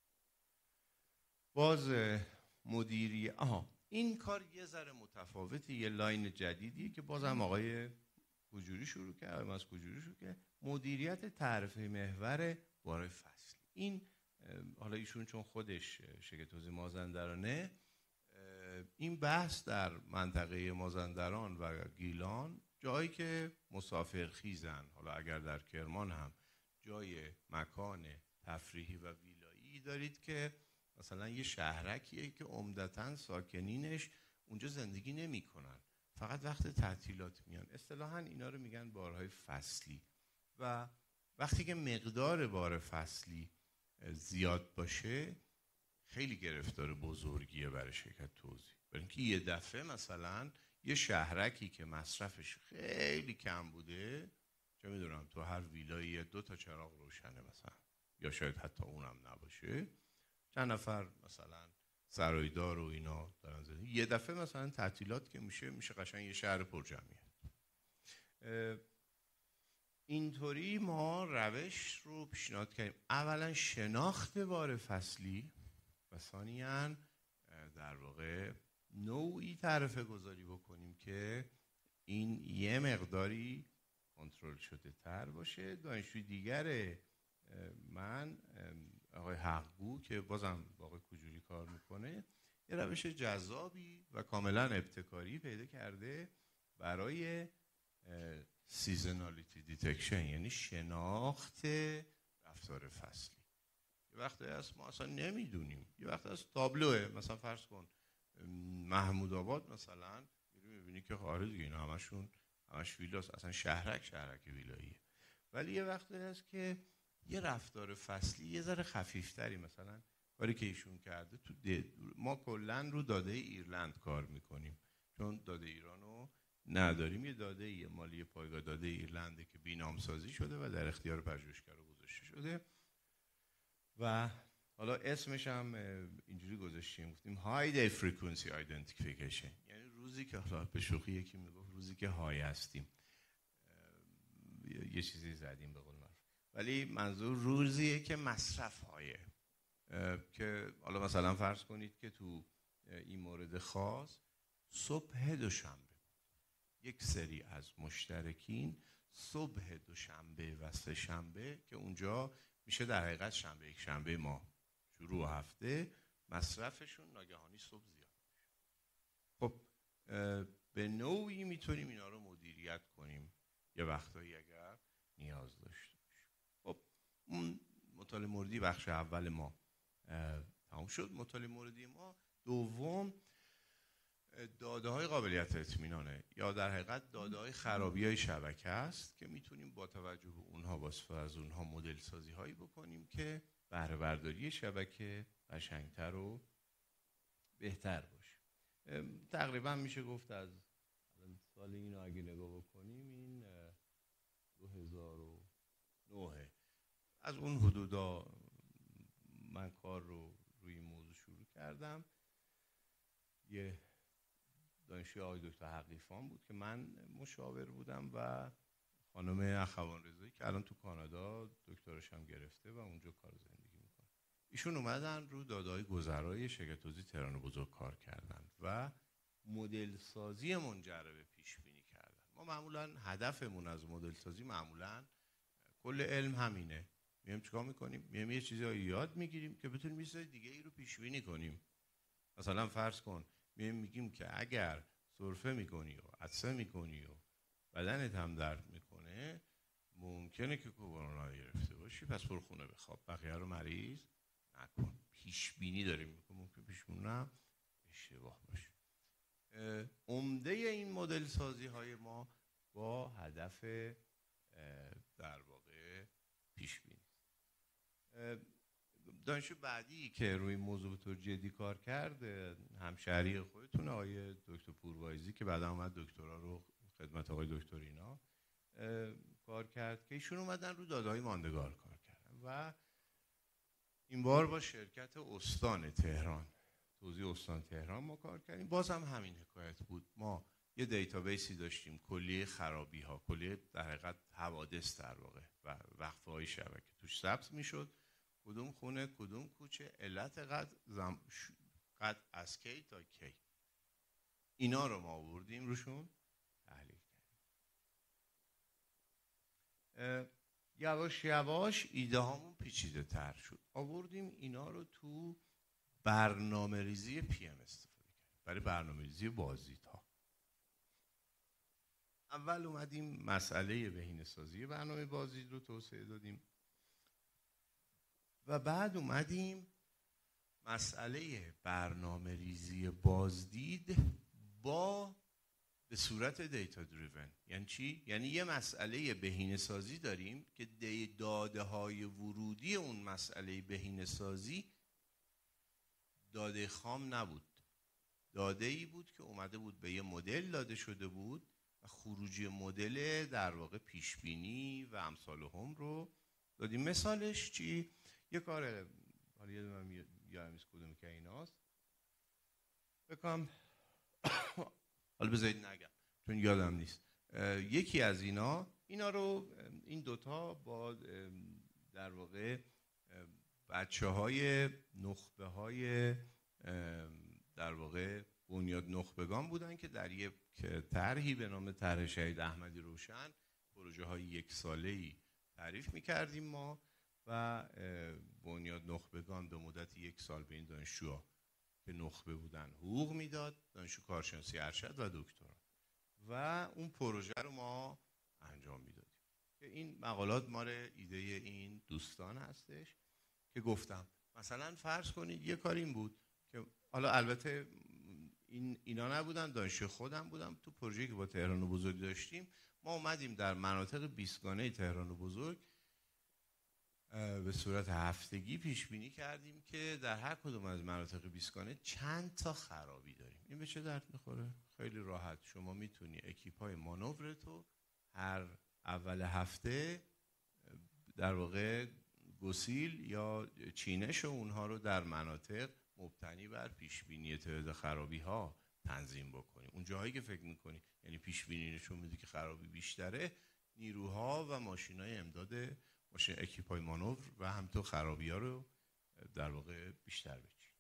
[SPEAKER 3] باز مدیری آها این کار یه ذره متفاوتی، یه لاین جدیدیه که بازم آقای کجوری شروع کرد، آقای ماس کجوری شروع کرد، مدیریت تعرفه محور بار فصلی. این حالا ایشون چون خودش شرکت توزیع مازندرانه، این بحث در منطقه مازندران و گیلان جایی که مسافر خیزن، حالا اگر در کرمان هم جای مکان تفریحی و ویلایی دارید که مثلا یه شهرکیه که عمدتاً ساکنینش اونجا زندگی نمی کنن، فقط وقت تعطیلات میان. اصطلاحاً اینا رو میگن بارهای فصلی. و وقتی که مقدار بار فصلی زیاد باشه خیلی گرفتار بزرگیه برای شرکت توزیع، برای اینکه یه دفعه مثلا یه شهرکی که مصرفش خیلی کم بوده، چه میدونم تو هر ویلایی دو تا چراغ روشنه مثلا، یا شاید حتی اونم نباشه، چند نفر مثلا سرایدار و اینا دارن زندگی، یه دفعه مثلا تعطیلات که میشه میشه قشنگ یه شهر پرجمعیت. اینطوری ما روش رو پیشنهاد کردیم. اولا شناخت بار فصلی و ثانیاً در واقع نوعی تعرفه گذاری بکنیم که این یه مقداری کنترل شده تر باشه. دانشجوی دیگر من آقای حقگو که بازم آقای کجوری کار میکنه، یه روش جذابی و کاملا ابتکاری پیدا کرده برای سیزنالیتی دیتکشن، یعنی شناخت رفتار فصلی. یه وقتی هست ما اصلا نمیدونیم، یه وقتی هست تابلوه، مثلا فرض کن محمود آباد مثلا میری میبینی که خارج دیگه اینا همشون همش ویلاست، اصلا شهرک شهرک ویلاییه. ولی یه وقتی هست که یه رفتار فصلی یه ذره خفیفتری، مثلا کاری که ایشون کرده تو ما کلن رو داده ایرلند کار میکنیم چون داده ایرانو نداریم. یه داده مالی پایگاه داده ایرلنده که بینامسازی شده و در اختیار پژوهشگرا گذاشته شده و حالا اسمش هم اینجوری گذاشتیم، گفتیم های فرکانسی آیدنتیفیکیشن، یعنی روزی که حالا به شوخی یکی میگفت روزی که های هستیم، یه چیزی زدیم به قول معروف، ولی منظور روزیه که مصرف هایه، که حالا مثلا فرض کنید که تو این مورد خاص صبح دوشنبه یک سری از مشترکین صبح دوشنبه و سه شنبه که اونجا میشه در حقیقت شنبه یک شنبه ما شروع هفته، مصرفشون ناگهانی صبح زیاد میشه. خب به نوعی میتونیم اینا رو مدیریت کنیم یه وقتایی اگر نیاز داشته باشیم. خب اون مطالعه موردی بخش اول ما تمام شد. مطالعه موردی ما دوم داده های قابلیت اطمینانه، یا در حقیقت داده های خرابی های شبکه است که میتونیم با توجه به اونها واسه از اونها مدل سازی هایی بکنیم که بهره برداری شبکه قشنگتر و بهتر باشه. تقریبا میشه گفت از سال اینو اگه نگاه بکنیم این دو هزار و نه از اون حدودا من کار رو روی این موضوع شروع کردم. یه دانشجوی آقای دکتر حقیفان بود که من مشاور بودم و خانم اخوان رضایی که الان تو کانادا دکتراش هم گرفته و اونجا کار زندگی میکنه. ایشون اومدن رو داده‌های گذرای شرکت توزیع تهران بزرگ کار کردن و مدل سازی منجر به پیش بینی کردن. ما معمولا هدفمون از مدل سازی معمولا کل علم همینه، میایم چیکار میکنیم؟ میایم یه چیزی رو یاد میگیریم که بتونیم یه چیز دیگه ای رو پیش بینی کنیم. مثلا فرض کن میایم میگیم که اگر سرفه میکنی و عطسه میکنی و بدنت هم درد میکنه ممکنه که کرونا گرفته باشی، پس برو خونه بخواب، بقیه رو مریض نکن. پیش بینی داریم میکنیم، ممکن پیش بینی اشتباه باشه. عمده این مدل سازی های ما با هدف در واقع پیش بینی. دانشجو بعدی که روی موضوع طور جدی کار کرد همشهری خودتون آقای دکتر پوروایزی که بعدا اومد دکترا رو خدمت آقای دکتر اینا کار کرد که ایشون اومدن رو داده‌های ماندگار کار کردن و این بار با شرکت استان تهران، توزیع استان تهران ما کار کردیم. باز هم همین حکایت بود، ما یه دیتابیسی داشتیم کلیه خرابی ها، کلیه در حقیقت حوادث در واقع و وقفه های شبکه توش ثبت میشد، کدوم خونه کدوم کوچه علت قد زم... قد از کی تا کی، اینا رو ما آوردیم روشون تحلیل کردیم. یواش یواش ایده هامون پیچیده تر شد، آوردیم اینا رو تو برنامه ریزی پی ام استفاده کردیم برای برنامه ریزی بازدید ها. اول اومدیم مسئله بهینه‌سازی برنامه بازدید رو توسعه دادیم و بعد اومدیم مسئله برنامه ریزی بازدید با به صورت دیتا دریون. یعنی چی؟ یعنی یه مسئله بهینه‌سازی داریم که داده های ورودی اون مسئله بهینه‌سازی داده خام نبود، داده ای بود که اومده بود به یه مدل داده شده بود و خروجی مدل در واقع پیشبینی و امثال هم رو دادیم. مثالش چی؟ یه کار، حالا یه دونم یادم نیست کدوم که ایناست بکنم حالا بذارید نگم چون یادم نیست. یکی از اینا اینا رو این دوتا با در واقع بچه های نخبه های در واقع بنیاد نخبگان بودن که در یک طرحی به نام طرح شهید احمدی روشن پروژه های یک ساله‌ای تعریف می‌کردیم ما و بنیاد نخبگان به مدت یک سال به این دانشجوها که نخبه بودن حقوق میداد، دانشجو کارشناسی ارشد و دکترا، و اون پروژه رو ما انجام میدادیم. که این مقالات مال ایده این دوستان هستش که گفتم مثلا فرض کنید یه کار این بود که حالا البته این اینا نبودن، دانشجو خودم بودم. تو پروژه‌ای که با تهران بزرگ داشتیم ما اومدیم در مناطق بیستگانه تهران بزرگ به صورت هفتگی پیش بینی کردیم که در هر کدوم از مناطق بیستگانه چند تا خرابی داریم. این به چه درد میخوره؟ خیلی راحت شما میتونی اکیپای مانورتو هر اول هفته در واقع گسیل یا چینش اونها رو در مناطق مبتنی بر پیش بینی تعداد خرابی ها تنظیم بکنی. اون جاهایی که فکر میکنی یعنی پیش بینی نشون میده که خرابی بیشتره، نیروها و ماشینای امداد ماشین اکیپای مانور و همینطور خرابی ها رو در واقع بیشتر بچین.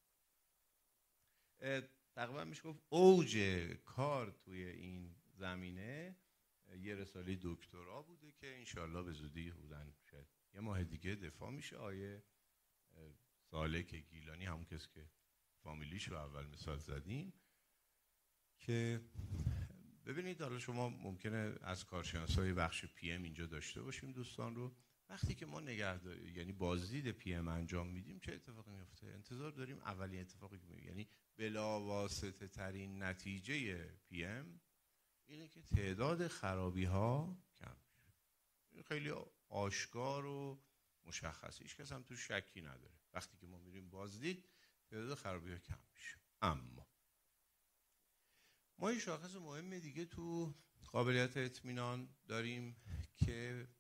[SPEAKER 3] تقریبا میشه گفت اوج کار توی این زمینه یه رساله دکترا بوده که انشالله به زودی بودن شاید یه ماه دیگه دفاع میشه. آیه سالک گیلانی، همون کسی که فامیلیش رو اول مثال زدیم، که ببینید حالا شما ممکنه از کارشناسای بخش پی ام اینجا داشته باشیم دوستان رو. وقتی که ما نگهداری یعنی بازدید پی ام انجام میدیم چه اتفاقی میفته؟ انتظار داریم اولین اتفاقی که میفته یعنی بلاواسطه ترین نتیجه پی ام اینه که تعداد خرابی ها کم میشه. خیلی آشکار و مشخصه، هیچ کس هم تو شکی نداره. وقتی که ما میریم بازدید تعداد خرابی ها کم میشه. اما ما یه شاخص مهم دیگه تو قابلیت اطمینان داریم که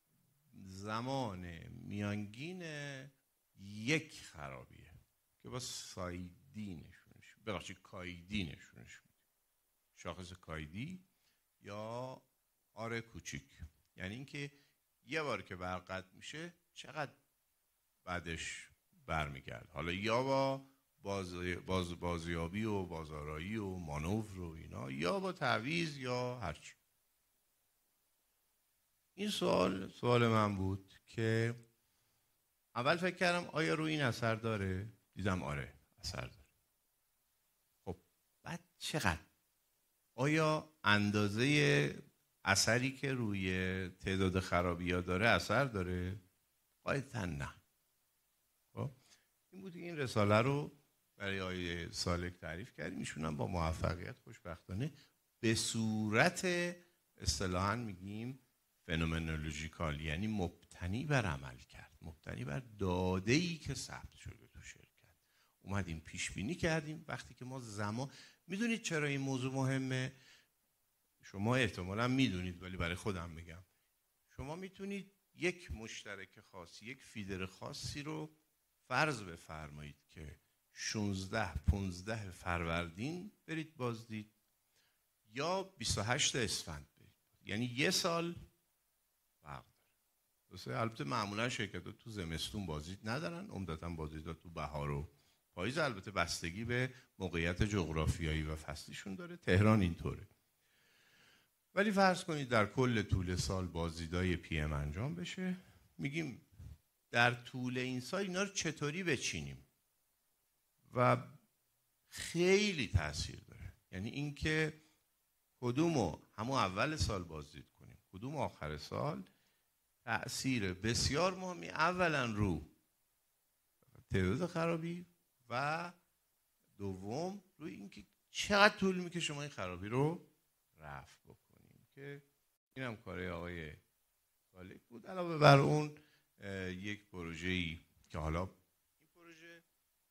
[SPEAKER 3] زمان میانگین یک خرابیه که با سایدی نشونش ببخشید کایدی نشونش میده. شاخص کایدی یا آر کوچیک، یعنی اینکه یه بار که برق قطع میشه چقدر بعدش برمیگرد. حالا یا با باز باز بازیابی و بازارایی و مانور و اینا، یا با تعویض یا هرچی. این سوال سوال من بود که اول فکر کردم آیا روی این اثر داره؟ دیدم آره اثر داره. خب بعد چقدر؟ آیا اندازه اثری که روی تعداد خرابی ها داره اثر داره؟ قاعدتاً نه. خب این بود که این رساله رو برای آقای سالک تعریف کردیم. ایشون هم با موفقیت خوشبختانه به صورت اصطلاحاً میگیم فنومنولوژیکال، یعنی مبتنی بر عمل کرد، مبتنی بر داده‌ای که ثبت شده تو شرکت، اومدیم پیش بینی کردیم. وقتی که ما زمان، میدونید چرا این موضوع مهمه؟ شما احتمالاً میدونید ولی برای خودم میگم. شما میتونید یک مشترک خاصی، یک فیدر خاصی رو فرض بفرمایید که شانزده پانزده فروردین برید بازدید یا بیست و هشت اسفند برید، یعنی یه سال فرق داره. البته معمولا شرکت‌ها تو زمستون بازدید ندارن، عمدتاً بازدیدها تو بهار و پاییز، البته بستگی به موقعیت جغرافیایی و فصلیشون داره. تهران اینطوره. ولی فرض کنید در کل طول سال بازدیدای پی ام انجام بشه. میگیم در طول این سال اینا رو چطوری بچینیم و خیلی تاثیر داره. یعنی اینکه کدومو همون اول سال بازدید کنیم کدوم آخر سال، تأثیر بسیار مهمی اولا رو تعداد خرابی و دوم روی اینکه چقدر طول میکشه شما این خرابی رو رفع بکنیم. که اینم کاره آقای سالک بود. علاوه بر اون یک پروژه‌ای که حالا این پروژه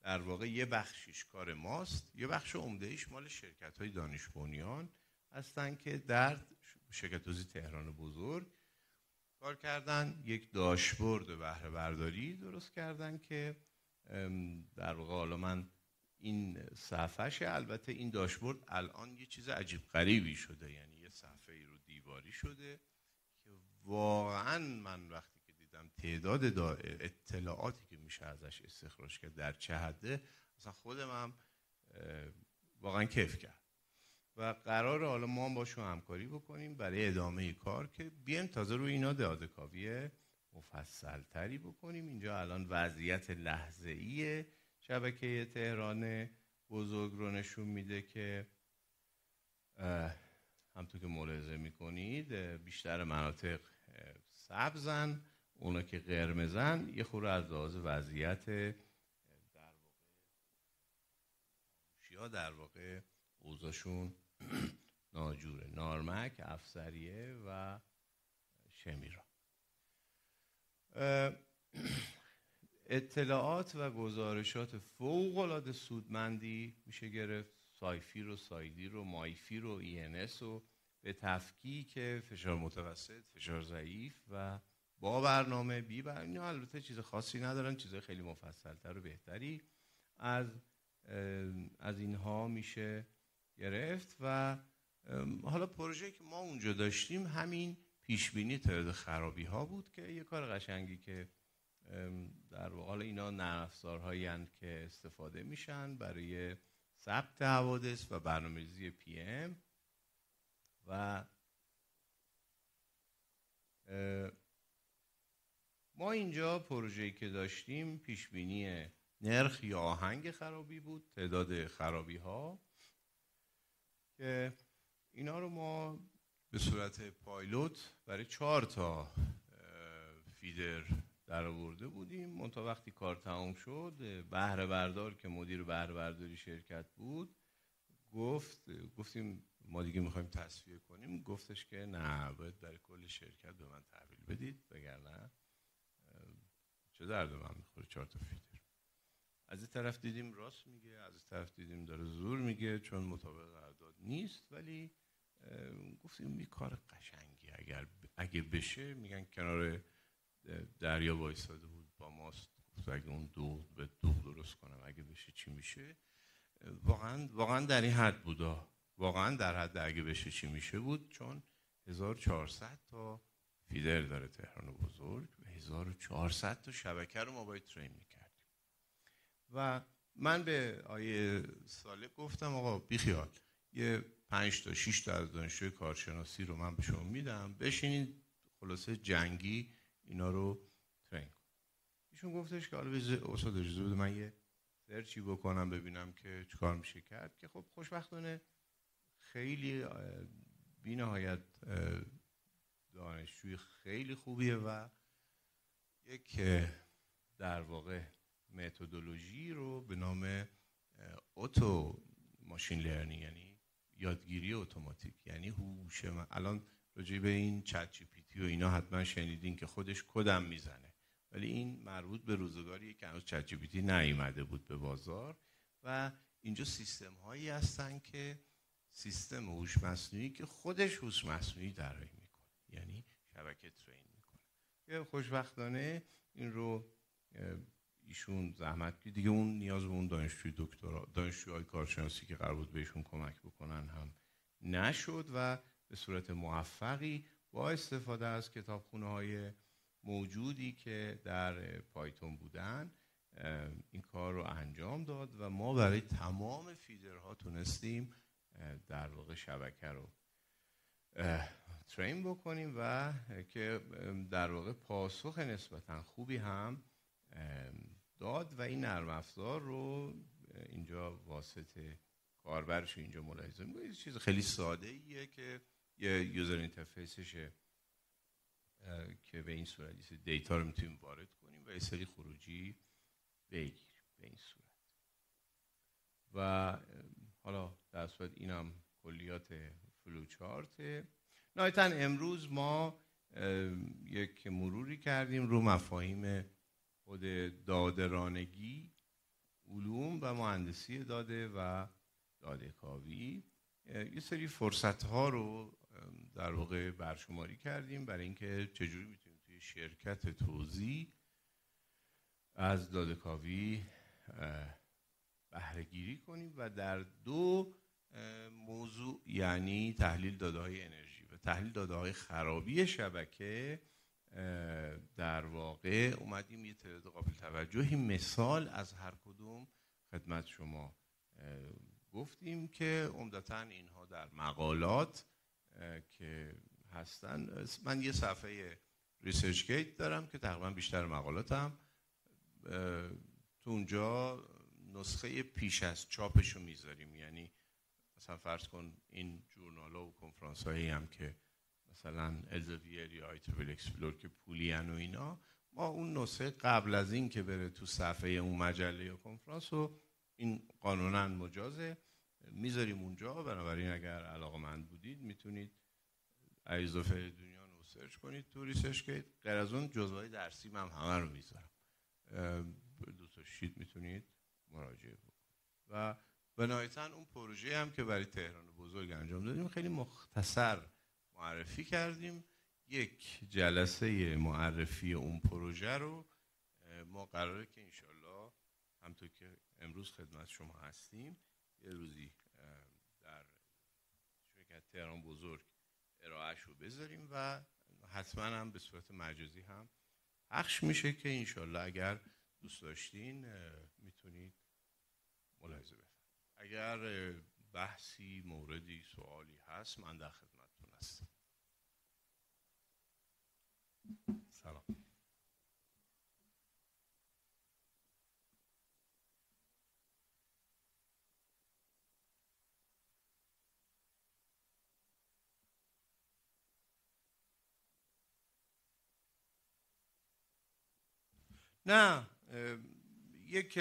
[SPEAKER 3] در واقع یه بخشیش کار ماست، یه بخش عمده‌ایش مال شرکت‌های دانش بنیان هستن که در شرکت توزیع تهران بزرگ کار کردن، یک داشبورد بهره برداری درست کردن که در واقع حالا من این صفحه‌ش، البته این داشبورد الان یه چیز عجیب غریبی شده، یعنی یه صفحه ای رو دیواری شده که واقعا من وقتی که دیدم تعداد اطلاعاتی که میشه ازش استخراج کرد در چه حده، اصلا خودم هم واقعا کیف کرد و قرار حالا ما هم باشون همکاری بکنیم برای ادامه کار که بیایم تازه روی اینا داده‌کاوی مفصل تری بکنیم. اینجا الان وضعیت لحظه‌ای شبکه تهران بزرگ رو نشون میده که همونطور که ملاحظه میکنید بیشتر مناطق سبزن، اونا که قرمزن یه خورده از لحاظ وضعیت در واقع شیا در واقع اوضاعشون ناجوره. نارمک، افسریه و شمیرا. اطلاعات و گزارشات فوق‌العاده سودمندی میشه گرفت، سایفی رو، سایدی رو، مایفی رو، ای ان اس رو به تفکیک فشار متوسط، فشار ضعیف و با برنامه بی برنامه. اینا البته چیز خاصی ندارن، چیزای خیلی مفصل‌تر و بهتری از از اینها میشه گرفت. و حالا پروژه که ما اونجا داشتیم همین پیشبینی تعداد خرابی ها بود که یه کار قشنگی که در واقع اینا نرم افزارهایی هستند که استفاده میشن برای ثبت حوادث و برنامه‌ریزی پی ام. و ما اینجا پروژه‌ای که داشتیم پیشبینی نرخ یا آهنگ خرابی بود، تعداد خرابی ها که اینا رو ما به صورت پایلوت برای چهار تا فیدر در آورده بودیم. منتها وقتی کار تمام شد بهره بردار که مدیر بهره برداری شرکت بود گفت گفتیم ما دیگه میخوایم تصفیه کنیم، گفتش که نه، باید برای کل شرکت به من تحویل بدید وگرنه چه درد من میخوره چهار تا فیدر. از این طرف دیدیم راست میگه، از این طرف دیدیم داره زور میگه چون مطابق قرارداد نیست، ولی گفتیم این کار قشنگی اگر اگه بشه، میگن کنار دریا وایساده بود با ماست، گفت اگه اون دوغ به دوغ درست کنم اگه بشه چی میشه. واقعا واقعا در این حد بودا، واقعا در حد اگه بشه چی میشه بود، چون هزار و چهارصد تا فیدر داره تهران بزرگ و هزار و چهارصد تا شبکه رو ما باید ترین میکردیم. و من به آیه ساله گفتم آقا بیخیال، یه پنج تا شش تا از دانشجوی کارشناسی رو من به شما میدم، بشینید خلاصه جنگی اینا رو ترین کن. ایشون گفتش که حالا استاد اجازه بده من یه سرچی بکنم ببینم که چیکار میشه کرد، که خب خوشبختانه خیلی بی‌نهایت دانشجوی خیلی خوبیه و یک در واقع متدولوژی رو به نام اتو ماشین لرنینگ، یعنی یادگیری اتوماتیک، یعنی هوش، الان راجع به این چت جی پی تی و اینا حتما شنیدین که خودش کدم میزنه، ولی این مربوط به روزگاریه که هنوز چت جی پی تی نیامده بود به بازار و اینجا سیستم هایی هستن که سیستم هوش مصنوعی که خودش هوش مصنوعی طراحی میکنه، یعنی شبکه ترین میکنه. که خوشبختانه این رو ایشون زحمت که دیگه اون نیاز به اون دانشجوی دکترا دانشجوهای کارشناسی که قرار بود بهشون کمک بکنن هم نشد و به صورت موفقی با استفاده از کتابخونه‌های موجودی که در پایتون بودن این کار رو انجام داد و ما برای تمام فیدرها تونستیم در واقع شبکه رو ترین بکنیم و که در واقع پاسخ نسبتا خوبی هم داد و این نرم افزار رو اینجا واسطه کاربرش اینجا ملاحظه می‌کنید. یه چیز خیلی ساده ایه که یه یوزر اینترفیسشه که به این صورت دیتا رو میتونیم وارد کنیم و یه سری خروجی بگیریم به این صورت. و حالا در صورت اینم کلیات فلوچارت. نهایتاً امروز ما یک مروری کردیم رو مفاهیم خود داده‌رانگی علوم و مهندسی داده و داده کاوی. یه سری فرصت ها رو در واقع برشماری کردیم برای اینکه چجوری میتونیم توی شرکت توزیع از داده کاوی بهره گیری کنیم و در دو موضوع، یعنی تحلیل داده های انرژی و تحلیل داده های خرابی شبکه، در واقع اومدیم یه تعداد قابل توجهی مثال از هر کدوم خدمت شما گفتیم که عمدتاً اینها در مقالات که هستن. من یه صفحه ریسرچ گیت دارم که تقریبا بیشتر مقالاتم تو اونجا نسخه پیش از چاپش رو میذاریم. یعنی مثلا فرض کن این جورنال ها و کنفرانس هایی هم که مثلا الزویر یا آی تریپل اکسپلور که پولین و اینا، ما اون نسخه قبل از این که بره تو صفحه اون مجله یا کنفرانس رو، این قانونا مجازه، میذاریم اونجا. بنابراین اگر علاقه‌مند بودید میتونید عریض فریدونیان رو سرچ کنید تو ریسرچ گیت. غیر از اون جزوهای درسی من همه رو میذارم، دو تا شیت میتونید مراجعه بکنید. و به نهایتاً اون پروژه هم که برای تهران بزرگ انجام دادیم خیلی مختصر معرفی کردیم. یک جلسه معرفی اون پروژه رو ما قراره که انشالله همطور که امروز خدمت شما هستیم یه روزی در شرکت تهران بزرگ ارائهش رو بذاریم و حتما هم به صورت مجازی هم پخش میشه که انشالله اگر دوست داشتین میتونید ملاحظه بفرمایید. اگر بحثی، موردی، سوالی هست من در خدمتتون هستم. سلام. نه، یک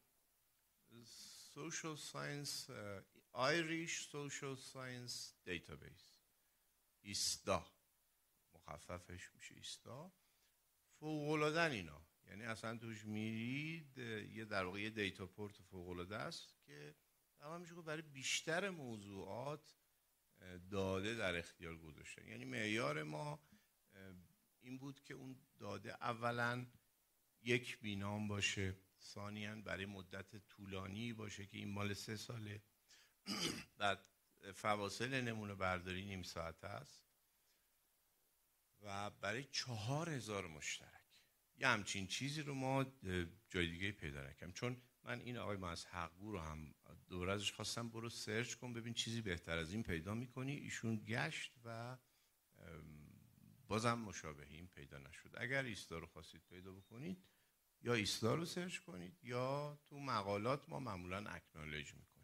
[SPEAKER 3] social science Irish social science database، ایستا مخففش میشه ایستا. فوق‌العاده اینا، یعنی اصلا توش میرید یه در واقع یه دیتا پورت فوق‌العاده است که تمام میشه که برای بیشتر موضوعات داده در اختیار گذاشتن. یعنی معیار ما این بود که اون داده اولا یک بینام باشه، ثانیاً برای مدت طولانی باشه که این مال سه ساله، بعد فواصل نمونه برداری نیم ساعت است و برای چهار هزار مشترک. یه همچین چیزی رو ما جای دیگه پیدا نکردیم. چون من این آقای معز حقگو رو هم دور ازش خواستم برو سرچ کن ببین چیزی بهتر از این پیدا میکنی، ایشون گشت و بازم مشابه این پیدا نشد. اگر ایستا رو خواستید پیدا بکنید یا ایستا رو سرچ کنید یا تو مقالات ما معمولا اکنالج میکنیم.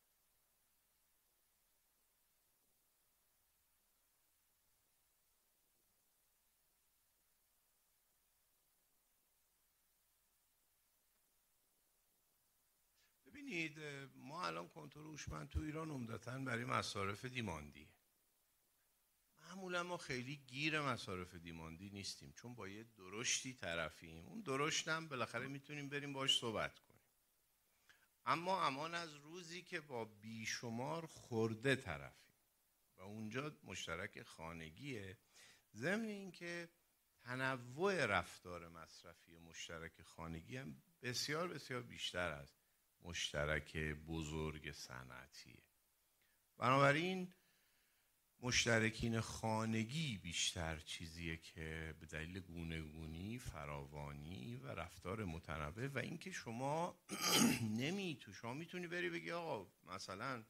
[SPEAKER 3] ببینید ما الان کنترل هوشمند تو ایران عمدتاً برای مصارف دیماندی. معمولا ما خیلی گیر مصارف دیماندی نیستیم چون با یه درشتی طرفیم. اون درشت هم بالاخره میتونیم بریم باش صحبت کنیم. اما امان از روزی که با بیشمار خورده طرفیم و اونجا مشترک خانگیه. ضمن این که تنوع رفتار مصرفی مشترک خانگی هم بسیار بسیار بیشتر از مشترک بزرگ صنعتیه. بنابراین مشترکین خانگی بیشتر چیزیه که به دلیل گونه‌گونی، فراوانی و رفتار متنوع و اینکه شما نمی تو شما میتونی بری بگی آقا مثلا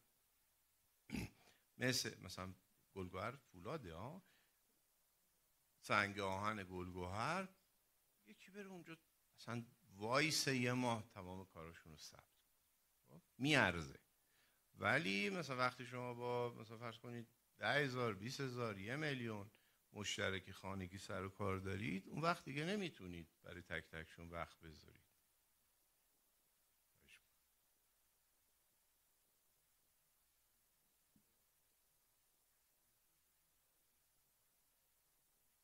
[SPEAKER 3] مثل مثلا گلگهر فولاده ها، سنگ آهن گلگهر، یکی بره اونجا مثلا وایس یه ماه تمام کاراشون رو ثبت میارزه. ولی مثلا وقتی شما با مثلا فرض کنید ده هزار، بیس هزار، یه میلیون مشترک خانگی سر و کار دارید، اون وقت دیگه نمیتونید برای تک تکشون وقت بذارید.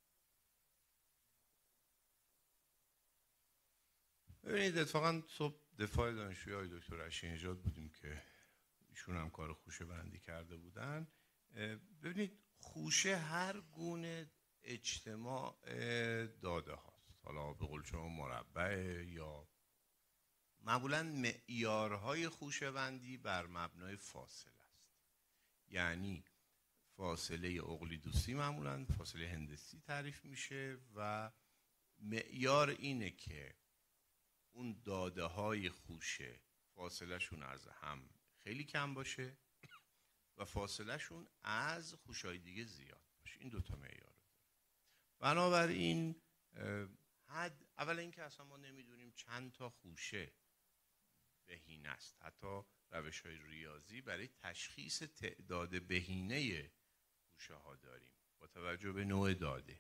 [SPEAKER 3] ببینید اتفاقا صبح دفاع دانشجوی آقای دکتر رشید نژاد بودیم که ایشون هم کار خوشه بندی کرده بودن. ببینید خوشه هر گونه اجتماع داده هاست، حالا به قول شما مربع یا معمولا معیارهای خوشه بندی بر مبنای فاصله است. یعنی فاصله اقلیدوسی معمولا فاصله هندسی تعریف میشه و معیار اینه که اون داده های خوشه فاصله شون از هم خیلی کم باشه و فاصله شون از خوشهای دیگه زیاد باشه. این دوتا معیار داره. بنابراین حد اول اینکه اصلا ما نمیدونیم چند تا خوشه بهینه است. حتی روش های ریاضی برای تشخیص تعداد بهینه خوشه ها داریم با توجه به نوع داده.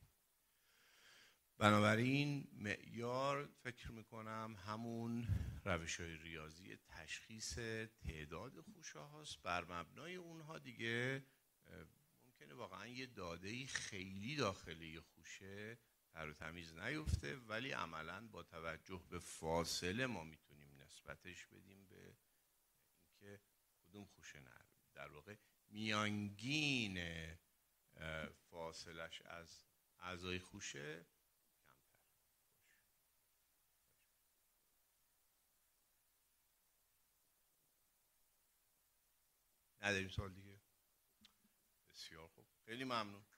[SPEAKER 3] بنابراین معیار فکر میکنم همون روش های ریاضی تشخیص تعداد خوشه هاست. بر مبنای اونها دیگه ممکنه واقعا یه دادهی خیلی داخلی خوشه تر و تمیز نیفته، ولی عملا با توجه به فاصله ما میتونیم نسبتش بدیم به اینکه کدوم خوشه نر در واقع میانگین فاصلش از اعضای خوشه نداریم. سوال دیگه؟ بسیار خوب، خیلی ممنون.